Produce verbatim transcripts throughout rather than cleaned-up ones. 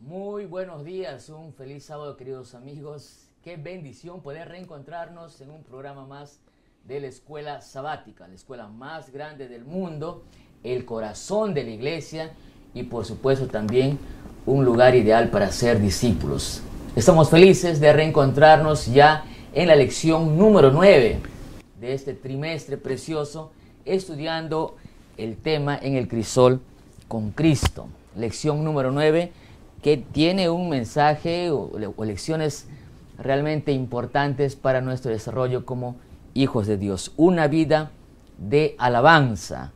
Muy buenos días, un feliz sábado, queridos amigos. Qué bendición poder reencontrarnos en un programa más de la Escuela Sabática, la escuela más grande del mundo, el corazón de la iglesia y por supuesto también un lugar ideal para ser discípulos. Estamos felices de reencontrarnos ya en la lección número nueve de este trimestre precioso, estudiando el tema en el crisol con Cristo. Lección número nueve, que tiene un mensaje o, o lecciones realmente importantes para nuestro desarrollo como hijos de Dios. Una vida de alabanza.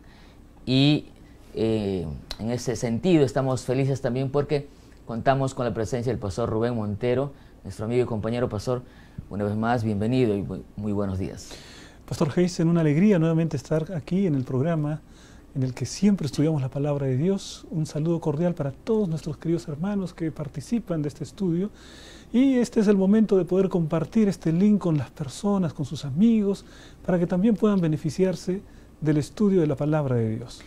Y eh, en ese sentido estamos felices también porque contamos con la presencia del pastor Rubén Montero, nuestro amigo y compañero pastor. Una vez más, bienvenido y muy, muy buenos días. Pastor Heisen, una alegría nuevamente estar aquí en el programa en el que siempre estudiamos la palabra de Dios. Un saludo cordial para todos nuestros queridos hermanos que participan de este estudio. Y este es el momento de poder compartir este link con las personas, con sus amigos, para que también puedan beneficiarse del estudio de la palabra de Dios.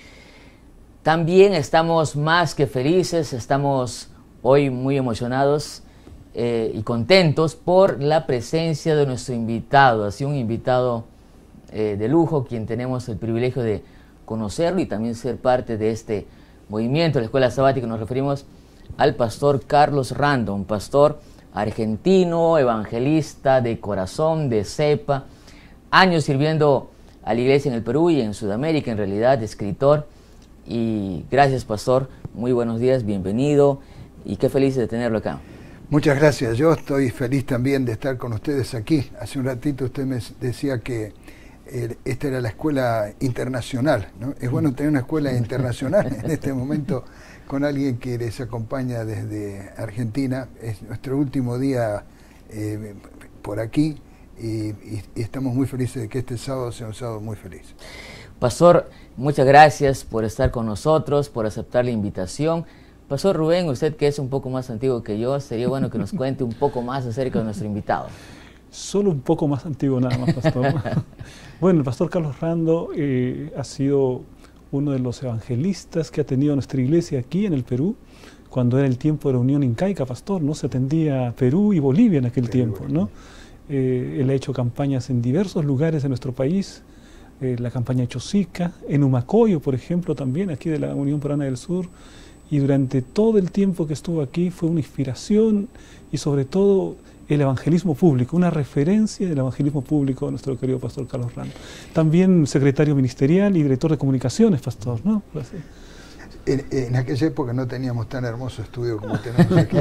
También estamos más que felices, estamos hoy muy emocionados eh, y contentos por la presencia de nuestro invitado. Así un invitado eh, de lujo, quien tenemos el privilegio de conocerlo y también ser parte de este movimiento de la Escuela Sabática. Nos referimos al pastor Carlos Rando, un pastor argentino, evangelista de corazón, de cepa, años sirviendo a la iglesia en el Perú y en Sudamérica, en realidad, escritor. Y gracias, pastor, muy buenos días, bienvenido y qué feliz de tenerlo acá. Muchas gracias, yo estoy feliz también de estar con ustedes aquí. Hace un ratito usted me decía que esta era la escuela internacional, ¿no? Es bueno tener una escuela internacional en este momento con alguien que les acompaña desde Argentina. Es nuestro último día eh, por aquí y, y, y estamos muy felices de que este sábado sea un sábado muy feliz. Pastor, muchas gracias por estar con nosotros, por aceptar la invitación. Pastor Rubén, usted que es un poco más antiguo que yo, sería bueno que nos cuente un poco más acerca de nuestro invitado. Solo un poco más antiguo nada más, pastor. Bueno, el pastor Carlos Rando eh, ha sido uno de los evangelistas que ha tenido nuestra iglesia aquí en el Perú, cuando era el tiempo de la Unión Incaica, pastor, ¿no? Se atendía Perú y Bolivia en aquel Perú, tiempo, ¿no? Eh, él ha hecho campañas en diversos lugares de nuestro país, eh, la campaña de Chosica, en Humacoyo, por ejemplo, también, aquí de la Unión Peruana del Sur, y durante todo el tiempo que estuvo aquí fue una inspiración y sobre todo el evangelismo público, una referencia del evangelismo público de nuestro querido pastor Carlos Rando. También secretario ministerial y director de comunicaciones, pastor, ¿no? En, en aquella época no teníamos tan hermoso estudio como tenemos aquí.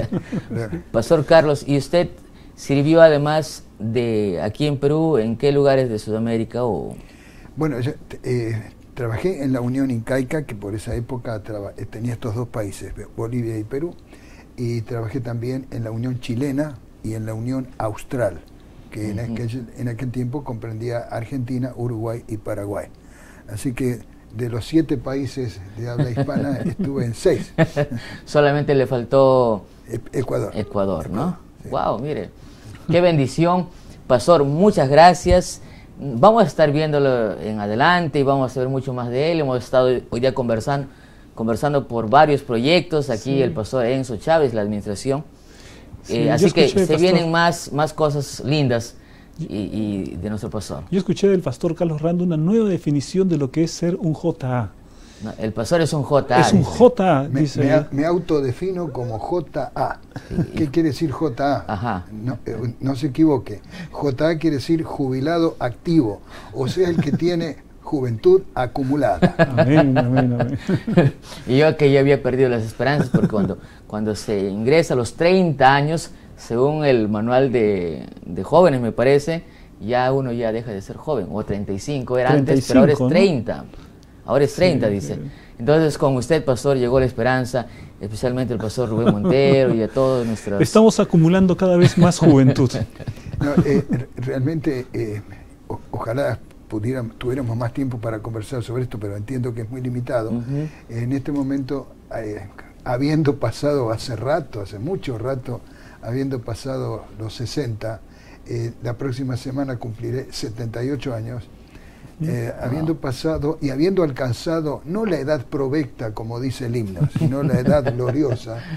Pastor Carlos, ¿y usted sirvió además de aquí en Perú, en qué lugares de Sudamérica? O... Bueno, yo eh, trabajé en la Unión Incaica, que por esa época tenía estos dos países, Bolivia y Perú, y trabajé también en la Unión Chilena y en la Unión Austral, que uh-huh. en, aquel, en aquel tiempo comprendía Argentina, Uruguay y Paraguay. Así que de los siete países de habla hispana estuve en seis. Solamente le faltó Ecuador. Ecuador, ¿no? Sí. Wow, mire, qué bendición. Pastor, muchas gracias. Vamos a estar viéndolo en adelante y vamos a saber mucho más de él. Hemos estado hoy día conversando, conversando por varios proyectos. Aquí sí. El pastor Enzo Chávez, la administración. Sí, eh, así escuché, que se pastor, vienen más, más cosas lindas y, y de nuestro pastor. Yo escuché del pastor Carlos Rando una nueva definición de lo que es ser un J A. No, el pastor es un J A. Es un J A, me, dice. Me, me autodefino como J A. ¿Qué quiere decir J A? Ajá. No, eh, no se equivoque. J A quiere decir jubilado activo, o sea, el que tiene juventud acumulada. Amén, amén, amén. Y yo que ya había perdido las esperanzas, porque cuando, cuando se ingresa a los treinta años, según el manual de, de jóvenes, me parece, ya uno ya deja de ser joven, o treinta y cinco era treinta y cinco, antes, pero ahora es treinta. ¿No? Ahora es treinta, sí, dice. Sí. Entonces, con usted, pastor, llegó la esperanza, especialmente el pastor Rubén Montero y a todos nuestros... Estamos acumulando cada vez más juventud. No, eh, realmente, eh, o, ojalá pudiéramos, tuviéramos más tiempo para conversar sobre esto, pero entiendo que es muy limitado. Uh-huh. En este momento, eh, habiendo pasado hace rato, hace mucho rato, habiendo pasado los sesenta, eh, la próxima semana cumpliré setenta y ocho años, eh, wow. habiendo pasado y habiendo alcanzado no la edad provecta, como dice el himno, sino la edad gloriosa,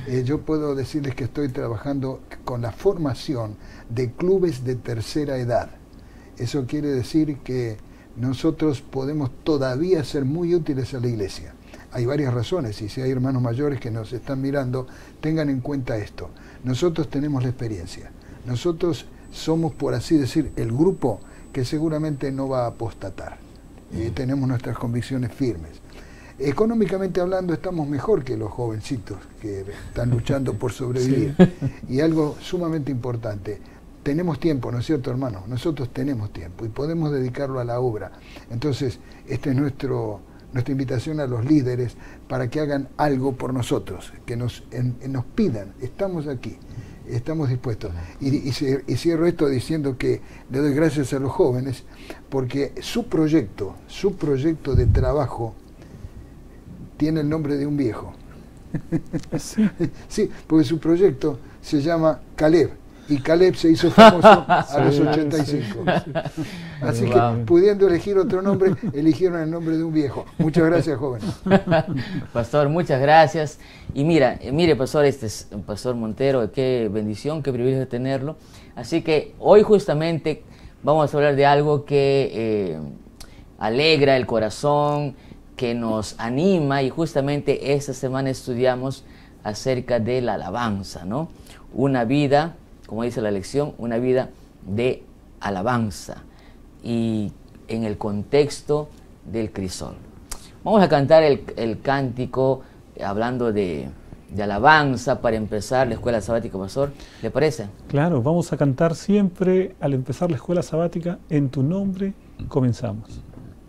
Eh, yo puedo decirles que estoy trabajando con la formación de clubes de tercera edad. Eso quiere decir que nosotros podemos todavía ser muy útiles a la iglesia. Hay varias razones, y si hay hermanos mayores que nos están mirando, tengan en cuenta esto. Nosotros tenemos la experiencia. Nosotros somos, por así decir, el grupo que seguramente no va a apostatar. Eh, tenemos nuestras convicciones firmes. Económicamente hablando, estamos mejor que los jovencitos que están luchando por sobrevivir. Sí. Y algo sumamente importante, tenemos tiempo, ¿no es cierto, hermano? Nosotros tenemos tiempo y podemos dedicarlo a la obra. Entonces, esta es nuestro, nuestra invitación a los líderes para que hagan algo por nosotros, que nos, en, en nos pidan, estamos aquí, estamos dispuestos. Y, y, y cierro esto diciendo que le doy gracias a los jóvenes, porque su proyecto, su proyecto de trabajo tiene el nombre de un viejo. Sí, sí, porque su proyecto se llama Caleb. Y Caleb se hizo famoso a sí, los ochenta y cinco. Sí, sí. Así wow. que, pudiendo elegir otro nombre, eligieron el nombre de un viejo. Muchas gracias, jóvenes. Pastor, muchas gracias. Y mira, mire, Pastor, este es Pastor Montero, qué bendición, qué privilegio tenerlo. Así que hoy justamente vamos a hablar de algo que eh, alegra el corazón, que nos anima, y justamente esta semana estudiamos acerca de la alabanza, ¿no? Una vida, como dice la lección, una vida de alabanza y en el contexto del crisol. Vamos a cantar el, el cántico hablando de, de alabanza para empezar la escuela sabática, Pastor. ¿Le parece? Claro, vamos a cantar siempre al empezar la escuela sabática, en tu nombre comenzamos.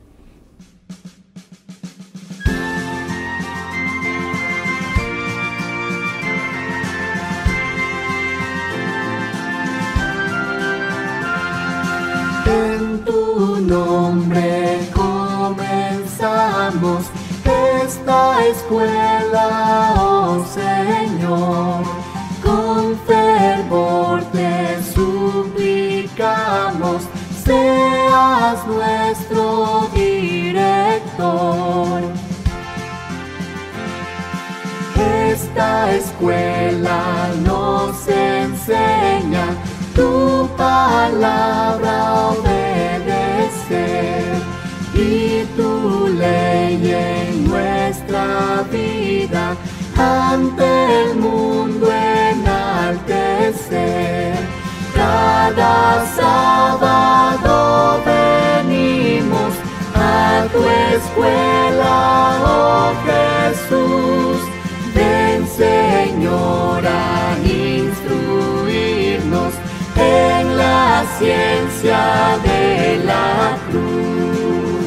En tu nombre comenzamos esta escuela, oh Señor. Con fervor te suplicamos, seas nuestro director. Esta escuela nos enseña tu palabra obedecer y tu ley en nuestra vida ante el mundo enaltecer. Cada sábado venimos a tu escuela, oh Jesús. Ven, Señor, a instruirnos en la ciencia de la cruz.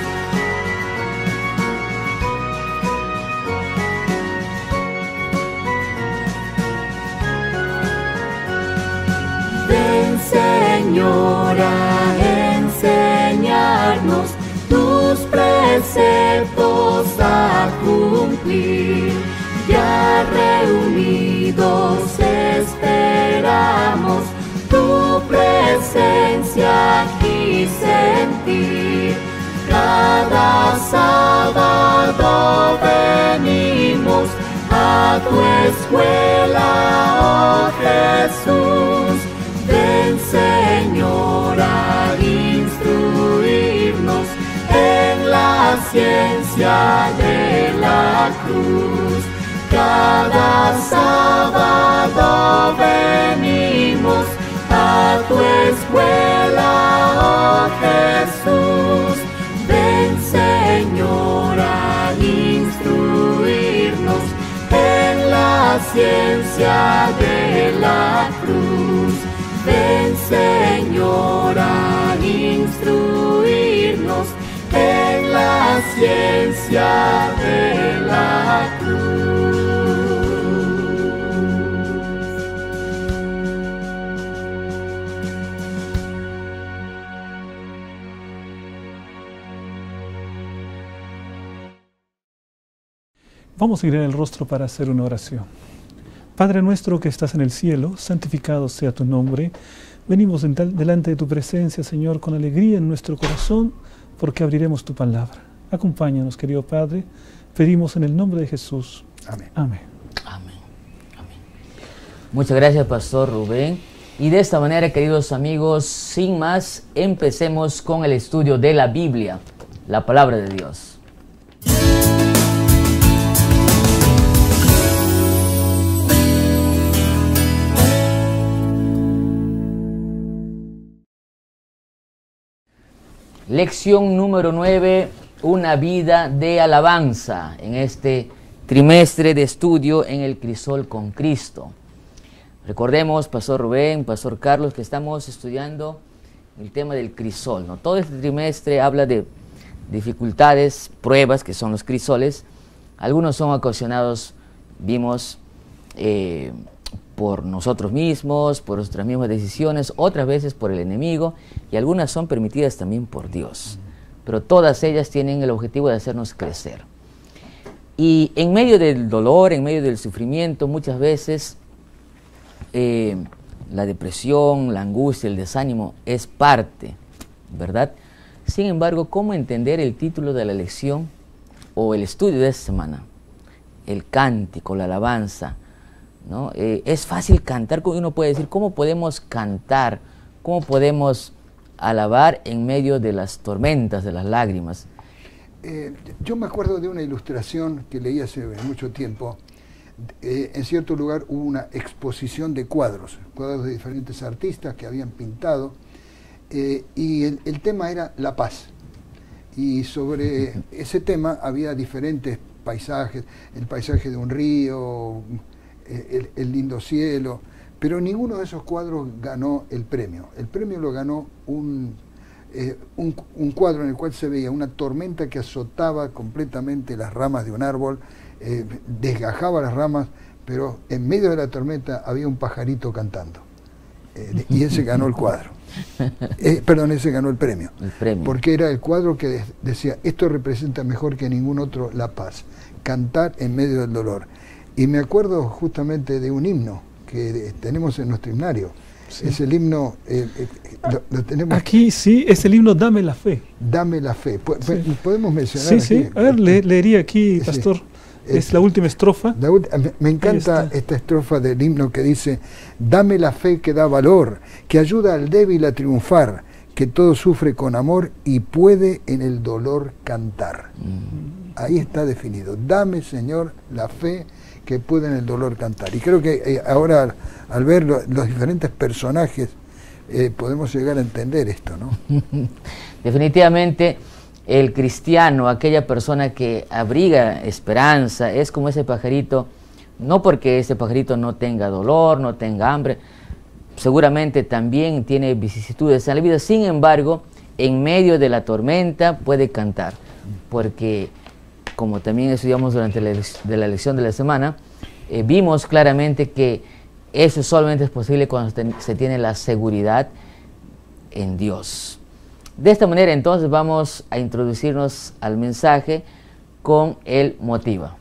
Ven, Señor, a enseñarnos tus preceptos a cumplir. Ya reunidos esperamos tu presencia aquí sentir. Cada sábado venimos a tu escuela, oh Jesús. Ven, Señor, a instruirnos en la ciencia de la cruz. Cada sábado venimos a tu escuela, oh Jesús. Ven, Señor, a instruirnos en la ciencia de la cruz. Ven, Señor, a instruirnos en la ciencia de la cruz. Vamos a ir el rostro para hacer una oración. Padre nuestro que estás en el cielo, santificado sea tu nombre. Venimos delante de tu presencia, Señor, con alegría en nuestro corazón, porque abriremos tu palabra. Acompáñanos, querido Padre. Pedimos en el nombre de Jesús. Amén. Amén. Amén. Muchas gracias, Pastor Rubén. Y de esta manera, queridos amigos, sin más, empecemos con el estudio de la Biblia, la palabra de Dios. Lección número nueve, una vida de alabanza, en este trimestre de estudio en el Crisol con Cristo. Recordemos, Pastor Rubén, Pastor Carlos, que estamos estudiando el tema del crisol, ¿no? Todo este trimestre habla de dificultades, pruebas, que son los crisoles. Algunos son ocasionados, vimos, eh, por nosotros mismos, por nuestras mismas decisiones, otras veces por el enemigo, y algunas son permitidas también por Dios. Pero todas ellas tienen el objetivo de hacernos crecer. Y en medio del dolor, en medio del sufrimiento, muchas veces eh, la depresión, la angustia, el desánimo es parte, ¿verdad? Sin embargo, ¿cómo entender el título de la lección o el estudio de esta semana? El cántico, la alabanza, ¿no? Eh, es fácil cantar, uno puede decir, ¿cómo podemos cantar? ¿Cómo podemos alabar en medio de las tormentas, de las lágrimas? Eh, yo me acuerdo de una ilustración que leí hace mucho tiempo. Eh, en cierto lugar hubo una exposición de cuadros, cuadros de diferentes artistas que habían pintado, eh, y el, el tema era la paz. Y sobre ese tema había diferentes paisajes, el paisaje de un río, El, el lindo cielo, pero ninguno de esos cuadros ganó el premio. El premio lo ganó un, eh, un, un cuadro en el cual se veía una tormenta que azotaba completamente las ramas de un árbol, eh, desgajaba las ramas, pero en medio de la tormenta había un pajarito cantando. Eh, y ese ganó el cuadro. Eh, perdón, ese ganó el premio. El premio. Porque era el cuadro que decía, esto representa mejor que ningún otro la paz, cantar en medio del dolor. Y me acuerdo justamente de un himno que tenemos en nuestro himnario. Sí. Es el himno, eh, eh, lo, lo tenemos. Aquí sí, es el himno Dame la Fe. Dame la Fe. Po sí. ¿Podemos mencionar? Sí, aquí? sí. A ver, le, leería aquí, Pastor. Sí. Es, es la última estrofa. La, me, me encanta esta estrofa del himno que dice, dame la fe que da valor, que ayuda al débil a triunfar, que todo sufre con amor y puede en el dolor cantar. Mm. Ahí está definido. Dame, Señor, la fe que puede en el dolor cantar. Y creo que eh, ahora al, al ver lo, los diferentes personajes eh, podemos llegar a entender esto, ¿no? Definitivamente el cristiano, aquella persona que abriga esperanza, es como ese pajarito, no porque ese pajarito no tenga dolor, no tenga hambre, seguramente también tiene vicisitudes en la vida, sin embargo, en medio de la tormenta puede cantar, porque como también estudiamos durante la, de la lección de la semana, eh, vimos claramente que eso solamente es posible cuando se, se tiene la seguridad en Dios. De esta manera, entonces, vamos a introducirnos al mensaje con el motiva.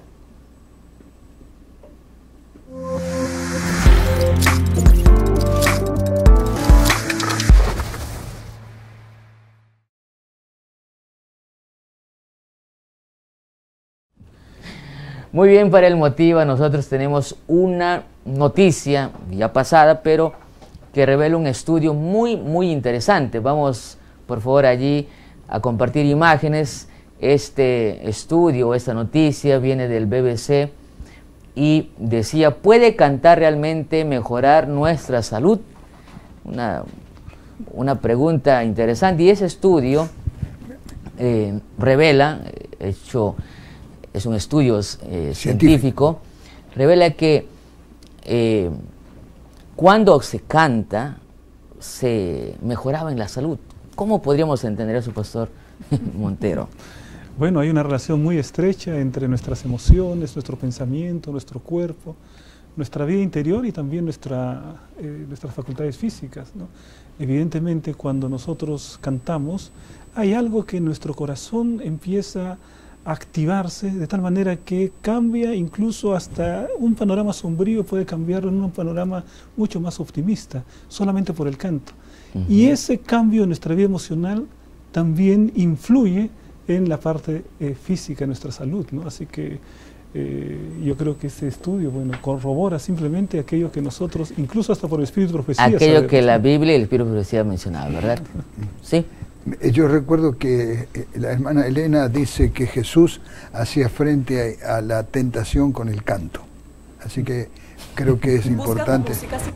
Muy bien, para el motiva nosotros tenemos una noticia ya pasada, pero que revela un estudio muy, muy interesante. Vamos, por favor, allí a compartir imágenes. Este estudio, esta noticia viene del B B C y decía, ¿puede cantar realmente mejorar nuestra salud? Una, una pregunta interesante. Y ese estudio eh, revela, hecho... es un estudio eh, científico, científico, revela que eh, cuando se canta, se mejoraba en la salud. ¿Cómo podríamos entender eso, Pastor Montero? Bueno, hay una relación muy estrecha entre nuestras emociones, nuestro pensamiento, nuestro cuerpo, nuestra vida interior y también nuestra, eh, nuestras facultades físicas, ¿no? Evidentemente, cuando nosotros cantamos, hay algo que en nuestro corazón empieza a activarse de tal manera que cambia, incluso hasta un panorama sombrío puede cambiarlo en un panorama mucho más optimista, solamente por el canto. Uh-huh. Y ese cambio en nuestra vida emocional también influye en la parte eh, física de nuestra salud, ¿no? Así que eh, yo creo que este estudio, bueno, corrobora simplemente aquello que nosotros, incluso hasta por el Espíritu de Profecía, aquello sabemos, que la ¿no? Biblia y el Espíritu de Profecía mencionaban, ¿verdad? Sí. Yo recuerdo que la hermana Elena dice que Jesús hacía frente a, a la tentación con el canto. Así que creo que es importante.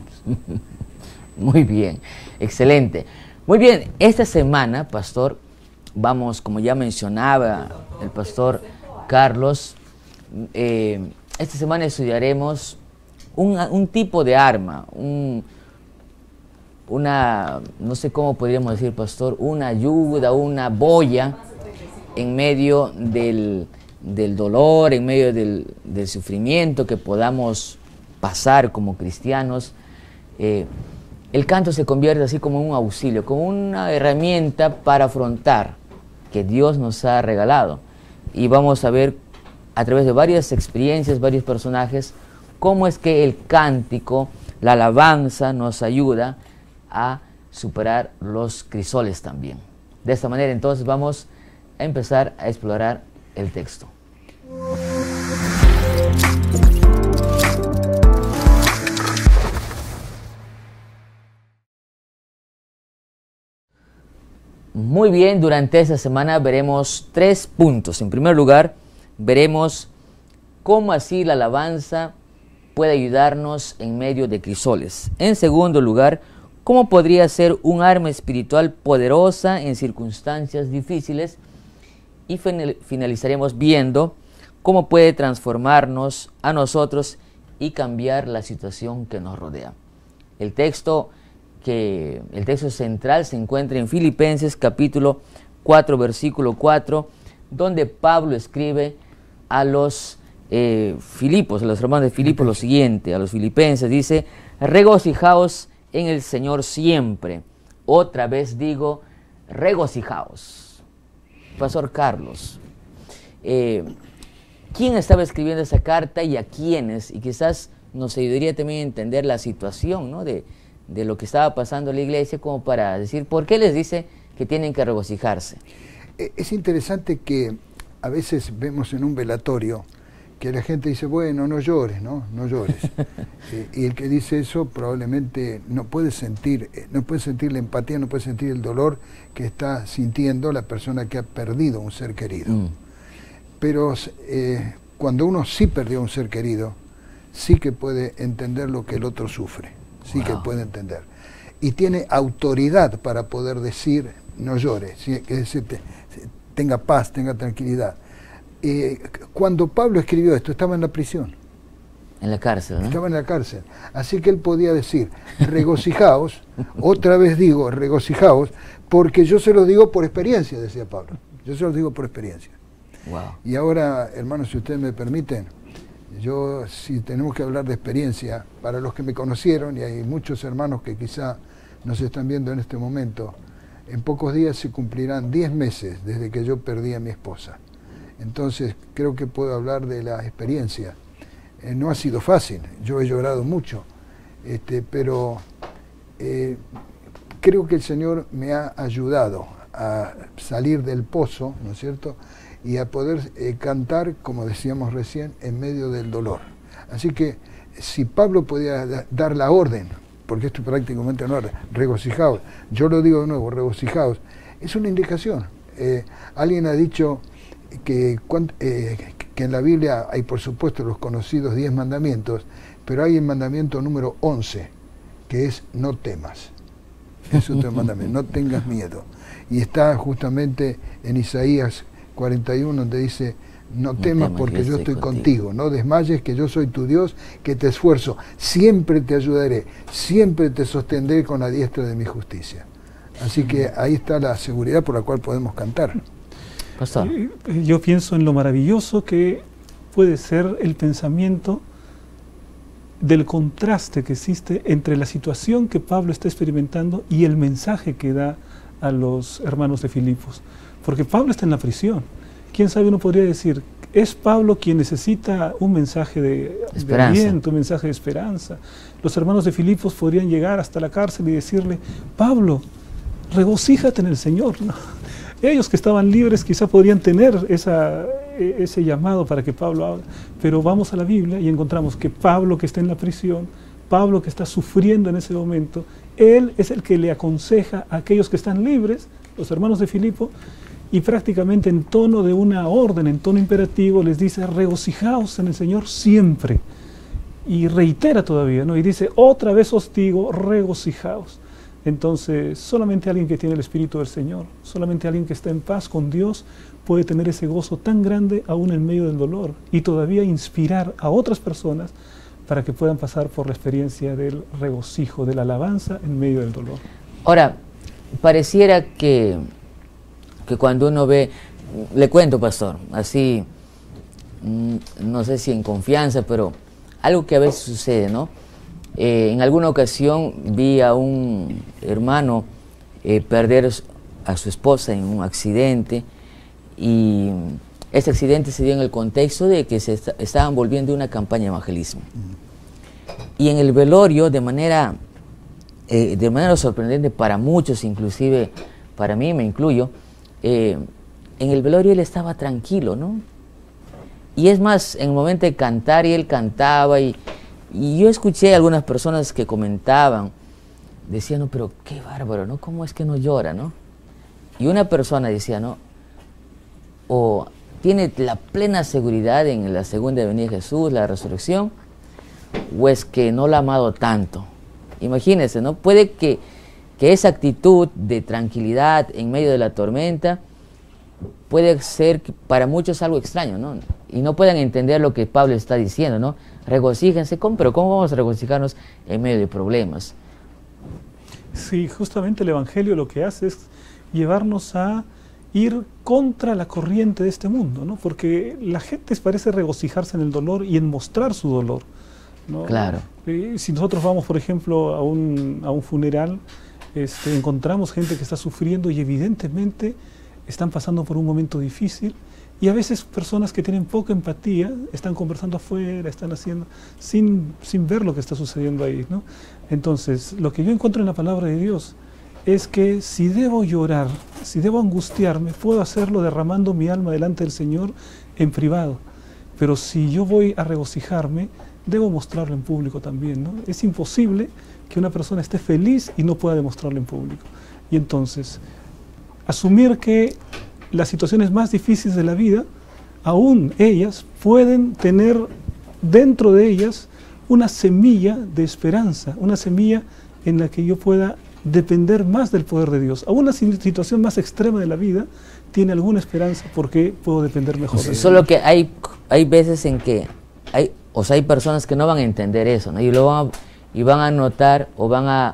Muy bien, excelente. Muy bien, esta semana, pastor, vamos, como ya mencionaba el pastor Carlos, eh, esta semana estudiaremos un, un tipo de arma, un, una, no sé cómo podríamos decir, pastor, una ayuda, una boya en medio del, del dolor, en medio del, del sufrimiento que podamos pasar como cristianos. Eh, el canto se convierte así como en un auxilio, como una herramienta para afrontar que Dios nos ha regalado. Y vamos a ver a través de varias experiencias, varios personajes, cómo es que el cántico, la alabanza nos ayuda a superar los crisoles también. De esta manera entonces vamos a empezar a explorar el texto. Muy bien, durante esta semana veremos tres puntos. En primer lugar, veremos cómo así la alabanza puede ayudarnos en medio de crisoles. En segundo lugar, cómo podría ser un arma espiritual poderosa en circunstancias difíciles. Y finalizaremos viendo cómo puede transformarnos a nosotros y cambiar la situación que nos rodea. El texto que el texto central se encuentra en Filipenses capítulo cuatro, versículo cuatro, donde Pablo escribe a los eh, Filipos, a los hermanos de Filipos, lo siguiente, a los filipenses, dice: regocijaos en el Señor siempre. Otra vez digo, regocijaos. Pastor Carlos, eh, ¿quién estaba escribiendo esa carta y a quiénes? Y quizás nos ayudaría también a entender la situación, ¿no?, de de lo que estaba pasando en la iglesia, como para decir por qué les dice que tienen que regocijarse. Es interesante que a veces vemos en un velatorio que la gente dice, bueno, no llores, ¿no? No llores. eh, y el que dice eso probablemente no puede sentir, no puede sentir la empatía, no puede sentir el dolor que está sintiendo la persona que ha perdido un ser querido. Mm. Pero eh, cuando uno sí perdió un ser querido, sí que puede entender lo que el otro sufre. Sí, wow, que puede entender. Y tiene autoridad para poder decir, no llores, ¿sí? Que se te, se tenga paz, tenga tranquilidad. Eh, cuando Pablo escribió esto, estaba en la prisión. En la cárcel, ¿no? Estaba en la cárcel. Así que él podía decir, regocijaos, otra vez digo, regocijaos, porque yo se lo digo por experiencia, decía Pablo. Yo se lo digo por experiencia. Wow. Y ahora, hermanos, si ustedes me permiten, yo, si tenemos que hablar de experiencia, para los que me conocieron, y hay muchos hermanos que quizá nos están viendo en este momento, en pocos días se cumplirán diez meses desde que yo perdí a mi esposa. Entonces, creo que puedo hablar de la experiencia. Eh, no ha sido fácil, yo he llorado mucho, este, pero eh, creo que el Señor me ha ayudado a salir del pozo, ¿no es cierto?, y a poder eh, cantar, como decíamos recién, en medio del dolor. Así que si Pablo podía da, dar la orden, porque esto es prácticamente una orden, regocijaos, yo lo digo de nuevo, regocijaos, es una indicación. Eh, alguien ha dicho que, eh, que en la Biblia hay, por supuesto, los conocidos diez mandamientos, pero hay el mandamiento número once, que es no temas. Es otro mandamiento, no tengas miedo. Y está justamente en Isaías cuarenta y uno, donde dice, no, no temas, temas porque yo estoy contigo. contigo, no desmayes, que yo soy tu Dios, que te esfuerzo, siempre te ayudaré, siempre te sostendré con la diestra de mi justicia. Así que ahí está la seguridad por la cual podemos cantar. Pastor. Yo pienso en lo maravilloso que puede ser el pensamiento del contraste que existe entre la situación que Pablo está experimentando y el mensaje que da a los hermanos de Filipos. Porque Pablo está en la prisión. ¿Quién sabe? Uno podría decir, es Pablo quien necesita un mensaje de, de aliento, un mensaje de esperanza. Los hermanos de Filipos podrían llegar hasta la cárcel y decirle, Pablo, regocíjate en el Señor, ¿no? Ellos que estaban libres quizá podrían tener esa, ese llamado para que Pablo hable, pero vamos a la Biblia y encontramos que Pablo, que está en la prisión, Pablo que está sufriendo en ese momento, él es el que le aconseja a aquellos que están libres, los hermanos de Filipo, y prácticamente en tono de una orden, en tono imperativo, les dice, regocijaos en el Señor siempre. Y reitera todavía, ¿no? Y dice, otra vez os digo, regocijaos. Entonces, solamente alguien que tiene el Espíritu del Señor, solamente alguien que está en paz con Dios, puede tener ese gozo tan grande aún en medio del dolor y todavía inspirar a otras personas para que puedan pasar por la experiencia del regocijo, de la alabanza en medio del dolor. Ahora, pareciera que, que cuando uno ve, le cuento, pastor, así, no sé si en confianza, pero algo que a veces sucede, ¿no? Eh, en alguna ocasión vi a un hermano eh, perder a su esposa en un accidente, y este accidente se dio en el contexto de que se est estaban volviendo una campaña de evangelismo. Y en el velorio, de manera, eh, de manera sorprendente para muchos, inclusive para mí, me incluyo, eh, en el velorio él estaba tranquilo, ¿no? Y es más, en el momento de cantar, y él cantaba, y, y yo escuché a algunas personas que comentaban, decían, no, pero qué bárbaro, ¿no? ¿Cómo es que no llora, no? Y una persona decía, no, o tiene la plena seguridad en la segunda venida de Jesús, la resurrección, o es que no la ha amado tanto. Imagínense, ¿no? Puede que, que esa actitud de tranquilidad en medio de la tormenta puede ser para muchos algo extraño, ¿no? Y no puedan entender lo que Pablo está diciendo, ¿no? Regocíjense, ¿cómo? Pero ¿cómo vamos a regocijarnos en medio de problemas? Sí, justamente el Evangelio lo que hace es llevarnos a ir contra la corriente de este mundo, ¿no? Porque la gente parece regocijarse en el dolor y en mostrar su dolor, ¿no? Claro. Eh, si nosotros vamos, por ejemplo, a un, a un funeral, este, encontramos gente que está sufriendo y evidentemente están pasando por un momento difícil, y a veces personas que tienen poca empatía están conversando afuera, están haciendo, sin, sin ver lo que está sucediendo ahí, ¿no? Entonces, lo que yo encuentro en la palabra de Dios es que si debo llorar, si debo angustiarme, puedo hacerlo derramando mi alma delante del Señor en privado. Pero si yo voy a regocijarme, debo mostrarlo en público también, ¿no? Es imposible que una persona esté feliz y no pueda demostrarlo en público. Y entonces, asumir que las situaciones más difíciles de la vida, aún ellas pueden tener dentro de ellas una semilla de esperanza, una semilla en la que yo pueda depender más del poder de Dios. Aún la situación más extrema de la vida tiene alguna esperanza porque puedo depender mejor de Dios. Solo que hay, hay veces en que hay, o sea, hay personas que no van a entender eso, ¿no? Y, lo van a, y van a notar o van a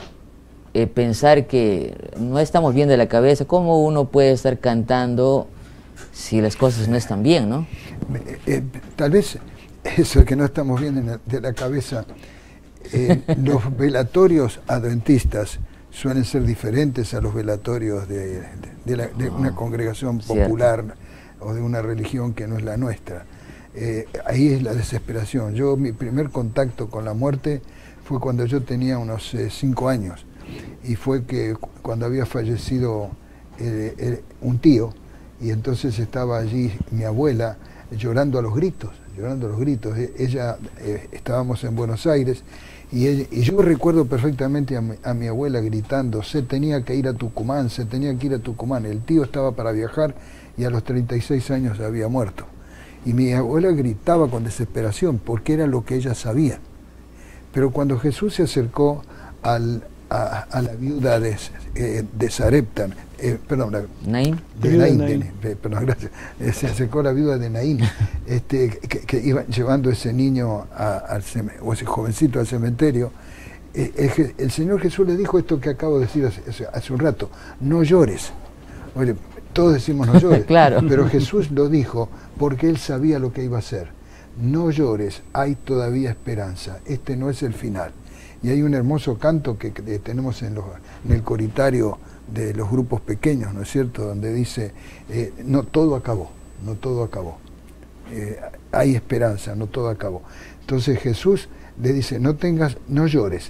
eh, pensar que no estamos bien de la cabeza. ¿Cómo uno puede estar cantando si las cosas no están bien, no? Eh, eh, tal vez eso que no estamos bien de la, de la cabeza. Eh, los velatorios adventistas suelen ser diferentes a los velatorios de, de, de, la, de una congregación popular, cierto, o de una religión que no es la nuestra. Eh, ahí es la desesperación. Yo, mi primer contacto con la muerte fue cuando yo tenía unos eh, cinco años, y fue que cuando había fallecido eh, eh, un tío, y entonces estaba allí mi abuela llorando a los gritos, llorando a los gritos. Ella, eh, estábamos en Buenos Aires, y, ella, y yo recuerdo perfectamente a mi, a mi abuela gritando, se tenía que ir a Tucumán, se tenía que ir a Tucumán. El tío estaba para viajar y a los treinta y seis años había muerto. Y mi abuela gritaba con desesperación porque era lo que ella sabía. Pero cuando Jesús se acercó al, a, a la viuda de, eh, de Sarepta, eh, perdón, la, Naín. de Naín, de, de, perdón, gracias, eh, se acercó a la viuda de Naín, este, que, que iba llevando ese niño a, al o ese jovencito al cementerio. Eh, el, el Señor Jesús le dijo esto que acabo de decir hace, hace un rato: no llores. Oye, todos decimos no llores, claro, pero Jesús lo dijo porque Él sabía lo que iba a hacer. No llores, hay todavía esperanza, este no es el final. Y hay un hermoso canto que, que tenemos en, los, en el coritario de los grupos pequeños, ¿no es cierto?, donde dice, eh, no todo acabó, no todo acabó. Eh, hay esperanza, no todo acabó. Entonces Jesús le dice, no tengas, no llores,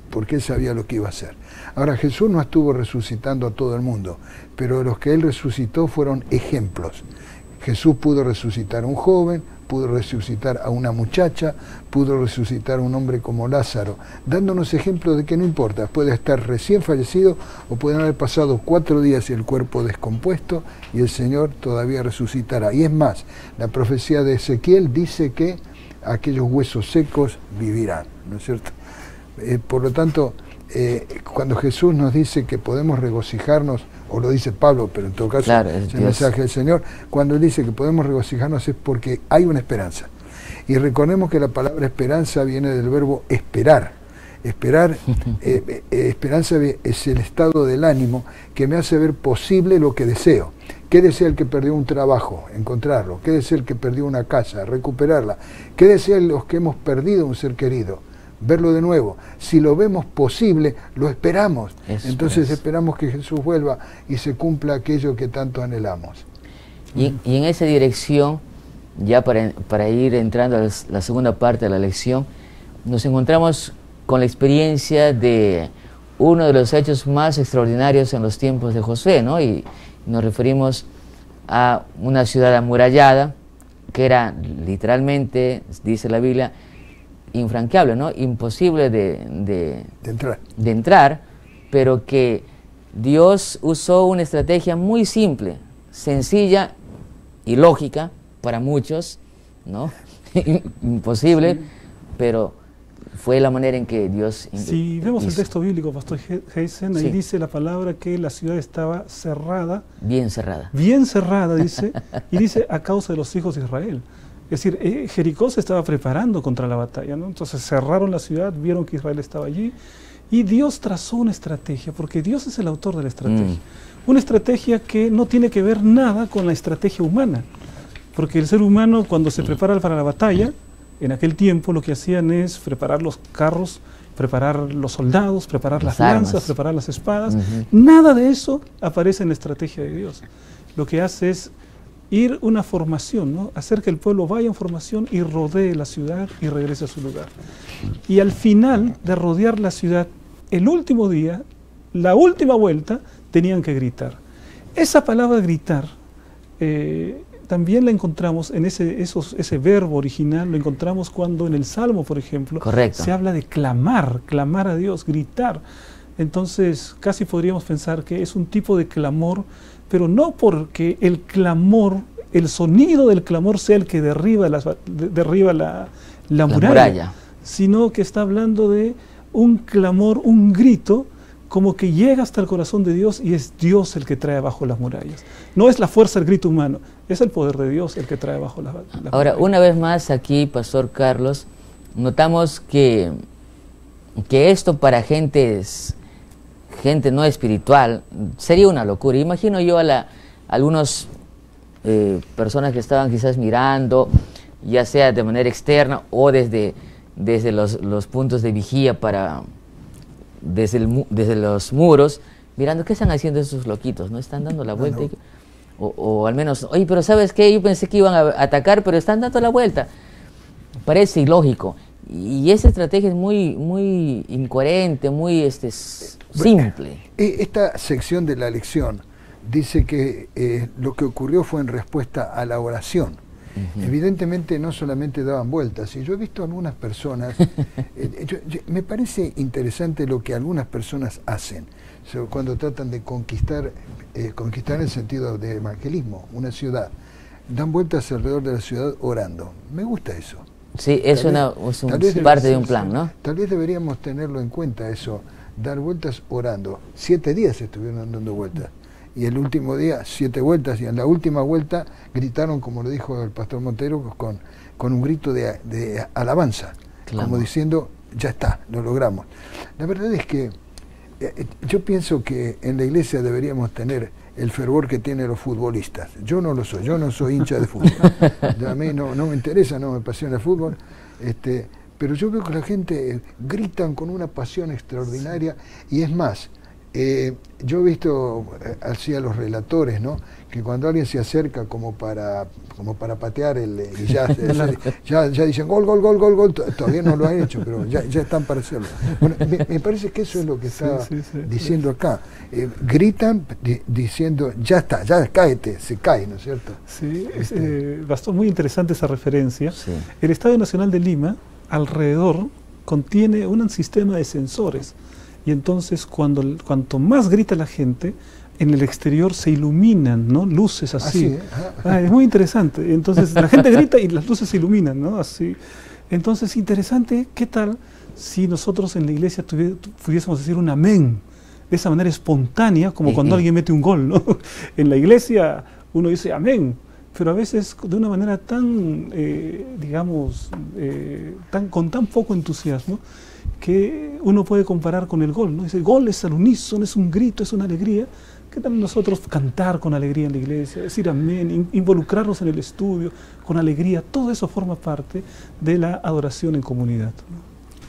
porque él sabía lo que iba a hacer. Ahora, Jesús no estuvo resucitando a todo el mundo, pero los que él resucitó fueron ejemplos. Jesús pudo resucitar a un joven, pudo resucitar a una muchacha, pudo resucitar a un hombre como Lázaro, dándonos ejemplos de que no importa, puede estar recién fallecido o pueden haber pasado cuatro días y el cuerpo descompuesto y el Señor todavía resucitará. Y es más, la profecía de Ezequiel dice que aquellos huesos secos vivirán, ¿no es cierto? Eh, por lo tanto, eh, cuando Jesús nos dice que podemos regocijarnos, o lo dice Pablo, pero en todo caso claro, es el Dios. mensaje del Señor, cuando él dice que podemos regocijarnos es porque hay una esperanza. Y recordemos que la palabra esperanza viene del verbo esperar. Esperar, eh, eh, esperanza es el estado del ánimo que me hace ver posible lo que deseo. ¿Qué desea el que perdió un trabajo? Encontrarlo. ¿Qué desea el que perdió una casa? Recuperarla. ¿Qué desean los que hemos perdido un ser querido? Verlo de nuevo. Si lo vemos posible, lo esperamos. Eso Entonces es. esperamos que Jesús vuelva y se cumpla aquello que tanto anhelamos. Y, y en esa dirección, ya para, para ir entrando a la segunda parte de la lección, nos encontramos con la experiencia de uno de los hechos más extraordinarios en los tiempos de Josué, ¿no? Y nos referimos a una ciudad amurallada que era literalmente, dice la Biblia, infranqueable, ¿no? Imposible de, de, de, entrar. de entrar, pero que Dios usó una estrategia muy simple, sencilla y lógica para muchos, ¿no? Imposible, sí. Pero fue la manera en que Dios hizo. Si vemos el texto bíblico, Pastor Heisen, ahí sí. dice la palabra que la ciudad estaba cerrada. Bien cerrada. Bien cerrada, dice, y dice a causa de los hijos de Israel. Es decir, eh, Jericó se estaba preparando contra la batalla, ¿no? Entonces cerraron la ciudad, vieron que Israel estaba allí, y Dios trazó una estrategia, porque Dios es el autor de la estrategia. Mm. Una estrategia que no tiene que ver nada con la estrategia humana, porque el ser humano cuando se prepara para la batalla, en aquel tiempo lo que hacían es preparar los carros, preparar los soldados, preparar las, las lanzas, preparar las espadas. Uh-huh. Nada de eso aparece en la estrategia de Dios. Lo que hace es ir una formación, ¿no? Hacer que el pueblo vaya en formación y rodee la ciudad y regrese a su lugar. Y al final de rodear la ciudad, el último día, la última vuelta, tenían que gritar. Esa palabra gritar, eh, también la encontramos en ese, esos, ese verbo original, lo encontramos cuando en el Salmo, por ejemplo, Correcto. se habla de clamar, clamar a Dios, gritar. Entonces, casi podríamos pensar que es un tipo de clamor, pero no porque el clamor, el sonido del clamor sea el que derriba, las, de, derriba la, la, muralla, la muralla, sino que está hablando de un clamor, un grito, como que llega hasta el corazón de Dios y es Dios el que trae abajo las murallas. No es la fuerza del grito humano, es el poder de Dios el que trae abajo las, las Ahora, murallas. Una vez más aquí, Pastor Carlos, notamos que, que esto para gente, es, gente no espiritual sería una locura. Imagino yo a, la, a algunas eh, personas que estaban quizás mirando, ya sea de manera externa o desde, desde los, los puntos de vigía para... Desde, el, desde los muros, mirando qué están haciendo esos loquitos, ¿no? Están dando la vuelta. No, no. Y, o, o al menos, oye, pero ¿sabes qué? Yo pensé que iban a atacar, pero están dando la vuelta. Parece ilógico. Y esa estrategia es muy, muy incoherente, muy este, simple. Esta sección de la lección dice que eh, lo que ocurrió fue en respuesta a la oración. Uh-huh. Evidentemente no solamente daban vueltas, y yo he visto algunas personas, eh, yo, yo, me parece interesante lo que algunas personas hacen, o sea, cuando tratan de conquistar, eh, conquistar en el sentido de evangelismo, una ciudad, dan vueltas alrededor de la ciudad orando. Me gusta eso. Sí, es, tal una, vez, es un, vez parte de un plan, ¿no? Tal vez deberíamos tenerlo en cuenta eso, dar vueltas orando. Siete días estuvieron dando vueltas. Y el último día, siete vueltas, y en la última vuelta gritaron, como lo dijo el pastor Montero, con, con un grito de, de alabanza, claro. Como diciendo, ya está, lo logramos. La verdad es que eh, yo pienso que en la iglesia deberíamos tener el fervor que tienen los futbolistas. Yo no lo soy, yo no soy hincha de fútbol. A mí no, no me interesa, no me apasiona el fútbol, este, pero yo veo que la gente gritan con una pasión extraordinaria, y es más, Eh, yo he visto eh, así a los relatores, ¿no? Que cuando alguien se acerca como para como para patear el, y ya, ya, ya dicen gol, gol, gol, gol, gol, todavía no lo han hecho, pero ya, ya están para hacerlo. Bueno, me, me parece que eso es lo que está sí, sí, sí, diciendo acá. Eh, gritan di, diciendo, ya está, ya cáete, se cae, ¿no es cierto? Sí, es eh, bastante muy interesante esa referencia. Sí. El Estadio Nacional de Lima, alrededor, contiene un sistema de sensores. Y entonces cuando cuanto más grita la gente, en el exterior se iluminan, ¿no? Luces así. así ¿eh? ah, es muy interesante. Entonces la gente grita y las luces se iluminan, ¿no? Así. Entonces interesante, ¿qué tal si nosotros en la iglesia pudiésemos decir un amén? De esa manera espontánea, como cuando alguien mete un gol, ¿no? En la iglesia uno dice amén, pero a veces de una manera tan, eh, digamos, eh, tan, con tan poco entusiasmo, que uno puede comparar con el gol, ¿no? Dice, gol es al unísono, es un grito, es una alegría. ¿Qué tal nosotros cantar con alegría en la iglesia, decir amén, in, involucrarnos en el estudio con alegría? Todo eso forma parte de la adoración en comunidad, ¿no?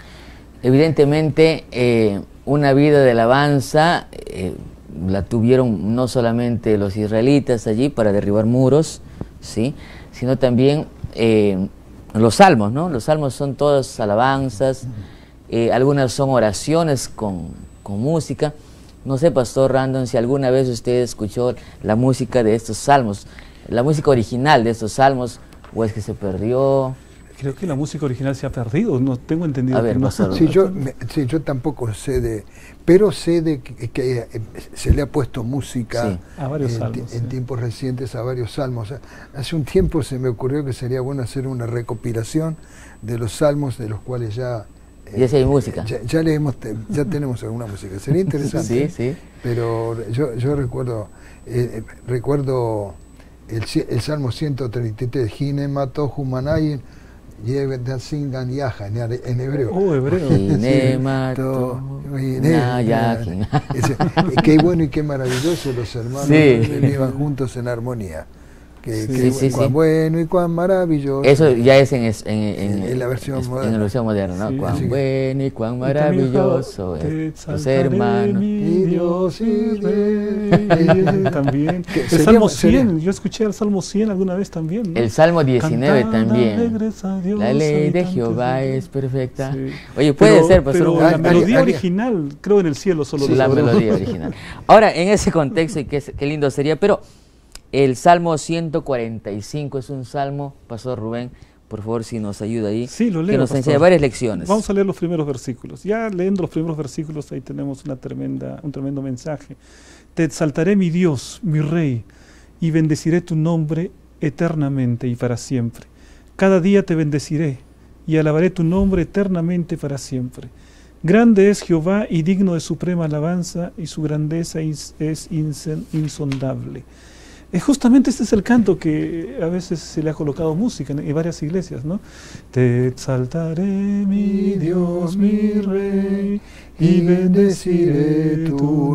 Evidentemente, eh, una vida de alabanza eh, la tuvieron no solamente los israelitas allí para derribar muros, ¿sí? Sino también eh, los salmos, ¿no? Los salmos son todas alabanzas. Eh, algunas son oraciones con, con música. No sé, Pastor Randon, si alguna vez usted escuchó la música de estos salmos, la música original de estos salmos, o es que se perdió. Creo que la música original se ha perdido, no tengo entendido. A ver, que no. Sí, yo, me, sí, yo tampoco sé de, pero sé de que, que se le ha puesto música sí, a varios en, salmos, en sí. tiempos recientes a varios salmos. Hace un tiempo se me ocurrió que sería bueno hacer una recopilación de los salmos de los cuales ya... ¿Y esa hay música? Ya, ya, leemos, ya tenemos alguna música, sería interesante. Sí, sí. Pero yo, yo recuerdo, eh, recuerdo el, el Salmo ciento treinta y tres, Hinema Tohu Manayin, Singan Yaha, en hebreo. Oh, hebreo. Hinema Tohu Manayin. Qué bueno y qué maravilloso los hermanos sí. que vivan juntos en armonía. Que, sí, que, sí, cuán sí. bueno y cuán maravilloso. Eso ya es en, en, en, en la versión en, moderna. En la versión moderna, ¿no? Sí, cuán sí. bueno y cuán maravilloso es los hermanos. Mi Dios y Rey. También. El Salmo cien, yo escuché el Salmo cien alguna vez también, ¿no? El Salmo diecinueve Cantad también. Dios, la ley de Jehová de es perfecta. Sí. Oye, puede pero, ser, Pastor. Pero la melodía original, creo en el cielo solo. Sí, la melodía original. Ahora, en ese contexto, y qué, qué lindo sería, pero el Salmo ciento cuarenta y cinco es un salmo, Pastor Rubén, por favor, si nos ayuda ahí, sí, lo leo, que nos pastor. enseña varias lecciones. Vamos a leer los primeros versículos. Ya leyendo los primeros versículos, ahí tenemos una tremenda, un tremendo mensaje. Te exaltaré, mi Dios, mi Rey, y bendeciré tu nombre eternamente y para siempre. Cada día te bendeciré y alabaré tu nombre eternamente para siempre. Grande es Jehová y digno de suprema alabanza, y su grandeza es insondable. Eh, justamente este es el canto que a veces se le ha colocado música en, en varias iglesias, ¿no? Te exaltaré, mi Dios, mi Rey, y bendeciré tu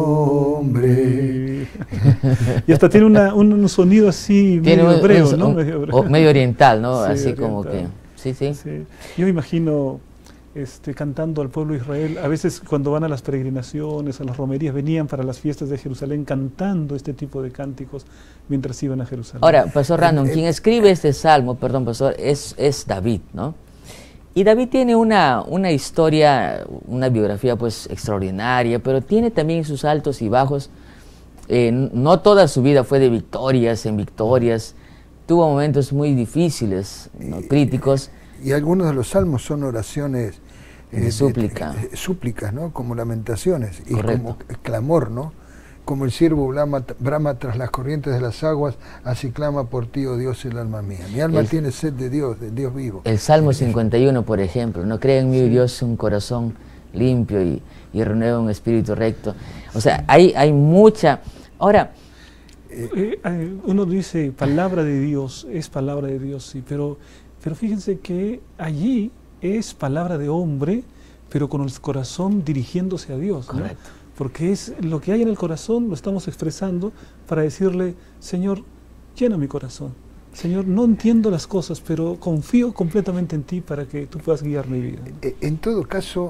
nombre. Y hasta tiene una, un, un sonido así tiene medio un, hebreo, un, ¿no? Un, medio, hebreo. medio oriental, ¿no? Sí, así oriental. como que... Sí, sí, sí. Yo me imagino... Este, cantando al pueblo de Israel, a veces cuando van a las peregrinaciones, a las romerías, venían para las fiestas de Jerusalén cantando este tipo de cánticos mientras iban a Jerusalén. Ahora, Pastor Randon, quien escribe este salmo, perdón, Pastor, es, es David, ¿no? Y David tiene una, una historia, una biografía pues extraordinaria, pero tiene también sus altos y bajos. Eh, no toda su vida fue de victorias en victorias, tuvo momentos muy difíciles, ¿no? Críticos. Y algunos de los salmos son oraciones de súplica. Eh, eh, súplicas, ¿no? Como lamentaciones y correcto. Como clamor, ¿no? Como el siervo brama, brama tras las corrientes de las aguas, así clama por ti, oh Dios, el alma mía. Mi alma el, tiene sed de Dios, del Dios vivo. El Salmo cincuenta y uno, por ejemplo, no cree en mí, sí. Dios, un corazón limpio y, y renueva un espíritu recto. O sea, hay, hay mucha... Ahora... Eh, eh, uno dice, palabra de Dios, es palabra de Dios, sí, pero... Pero fíjense que allí es palabra de hombre, pero con el corazón dirigiéndose a Dios, ¿no? Correcto. Porque es lo que hay en el corazón, lo estamos expresando para decirle, Señor, llena mi corazón. Señor, no entiendo las cosas, pero confío completamente en ti para que tú puedas guiar mi vida, ¿no? En todo caso,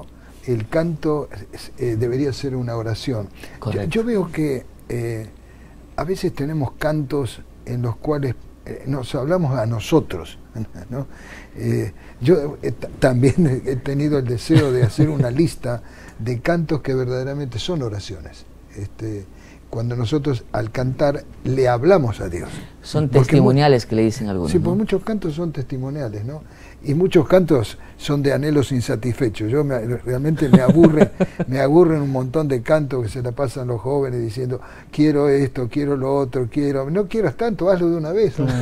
el canto eh, debería ser una oración. Yo, yo veo que eh, a veces tenemos cantos en los cuales eh, nos hablamos a nosotros, ¿no? Eh, yo eh, también he tenido el deseo de hacer una lista de cantos que verdaderamente son oraciones. Este, cuando nosotros al cantar le hablamos a Dios. Son testimoniales que le dicen algunos. Sí, ¿no? porque muchos cantos son testimoniales, ¿no? Y muchos cantos son de anhelos insatisfechos. Yo me, realmente me aburre, me aburren un montón de cantos que se la pasan los jóvenes diciendo quiero esto, quiero lo otro, quiero, no quieras tanto, hazlo de una vez. ¿no?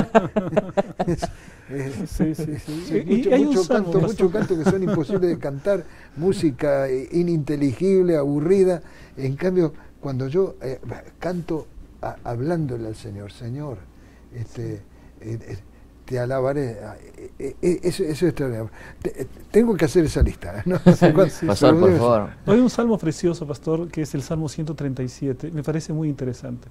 es, es, sí, sí, sí. sí, Y, mucho, y hay mucho un salmo, canto, mucho canto que son imposibles de cantar, música ininteligible, aburrida. En cambio, cuando yo eh, canto a, hablándole al Señor, Señor, este, eh, eh, te alabaré, eh, eh, eso, eso es extraordinario. Te, tengo que hacer esa lista, ¿no? Sí, sí, pastor, por favor. Hay un salmo precioso, pastor, que es el Salmo ciento treinta y siete, me parece muy interesante,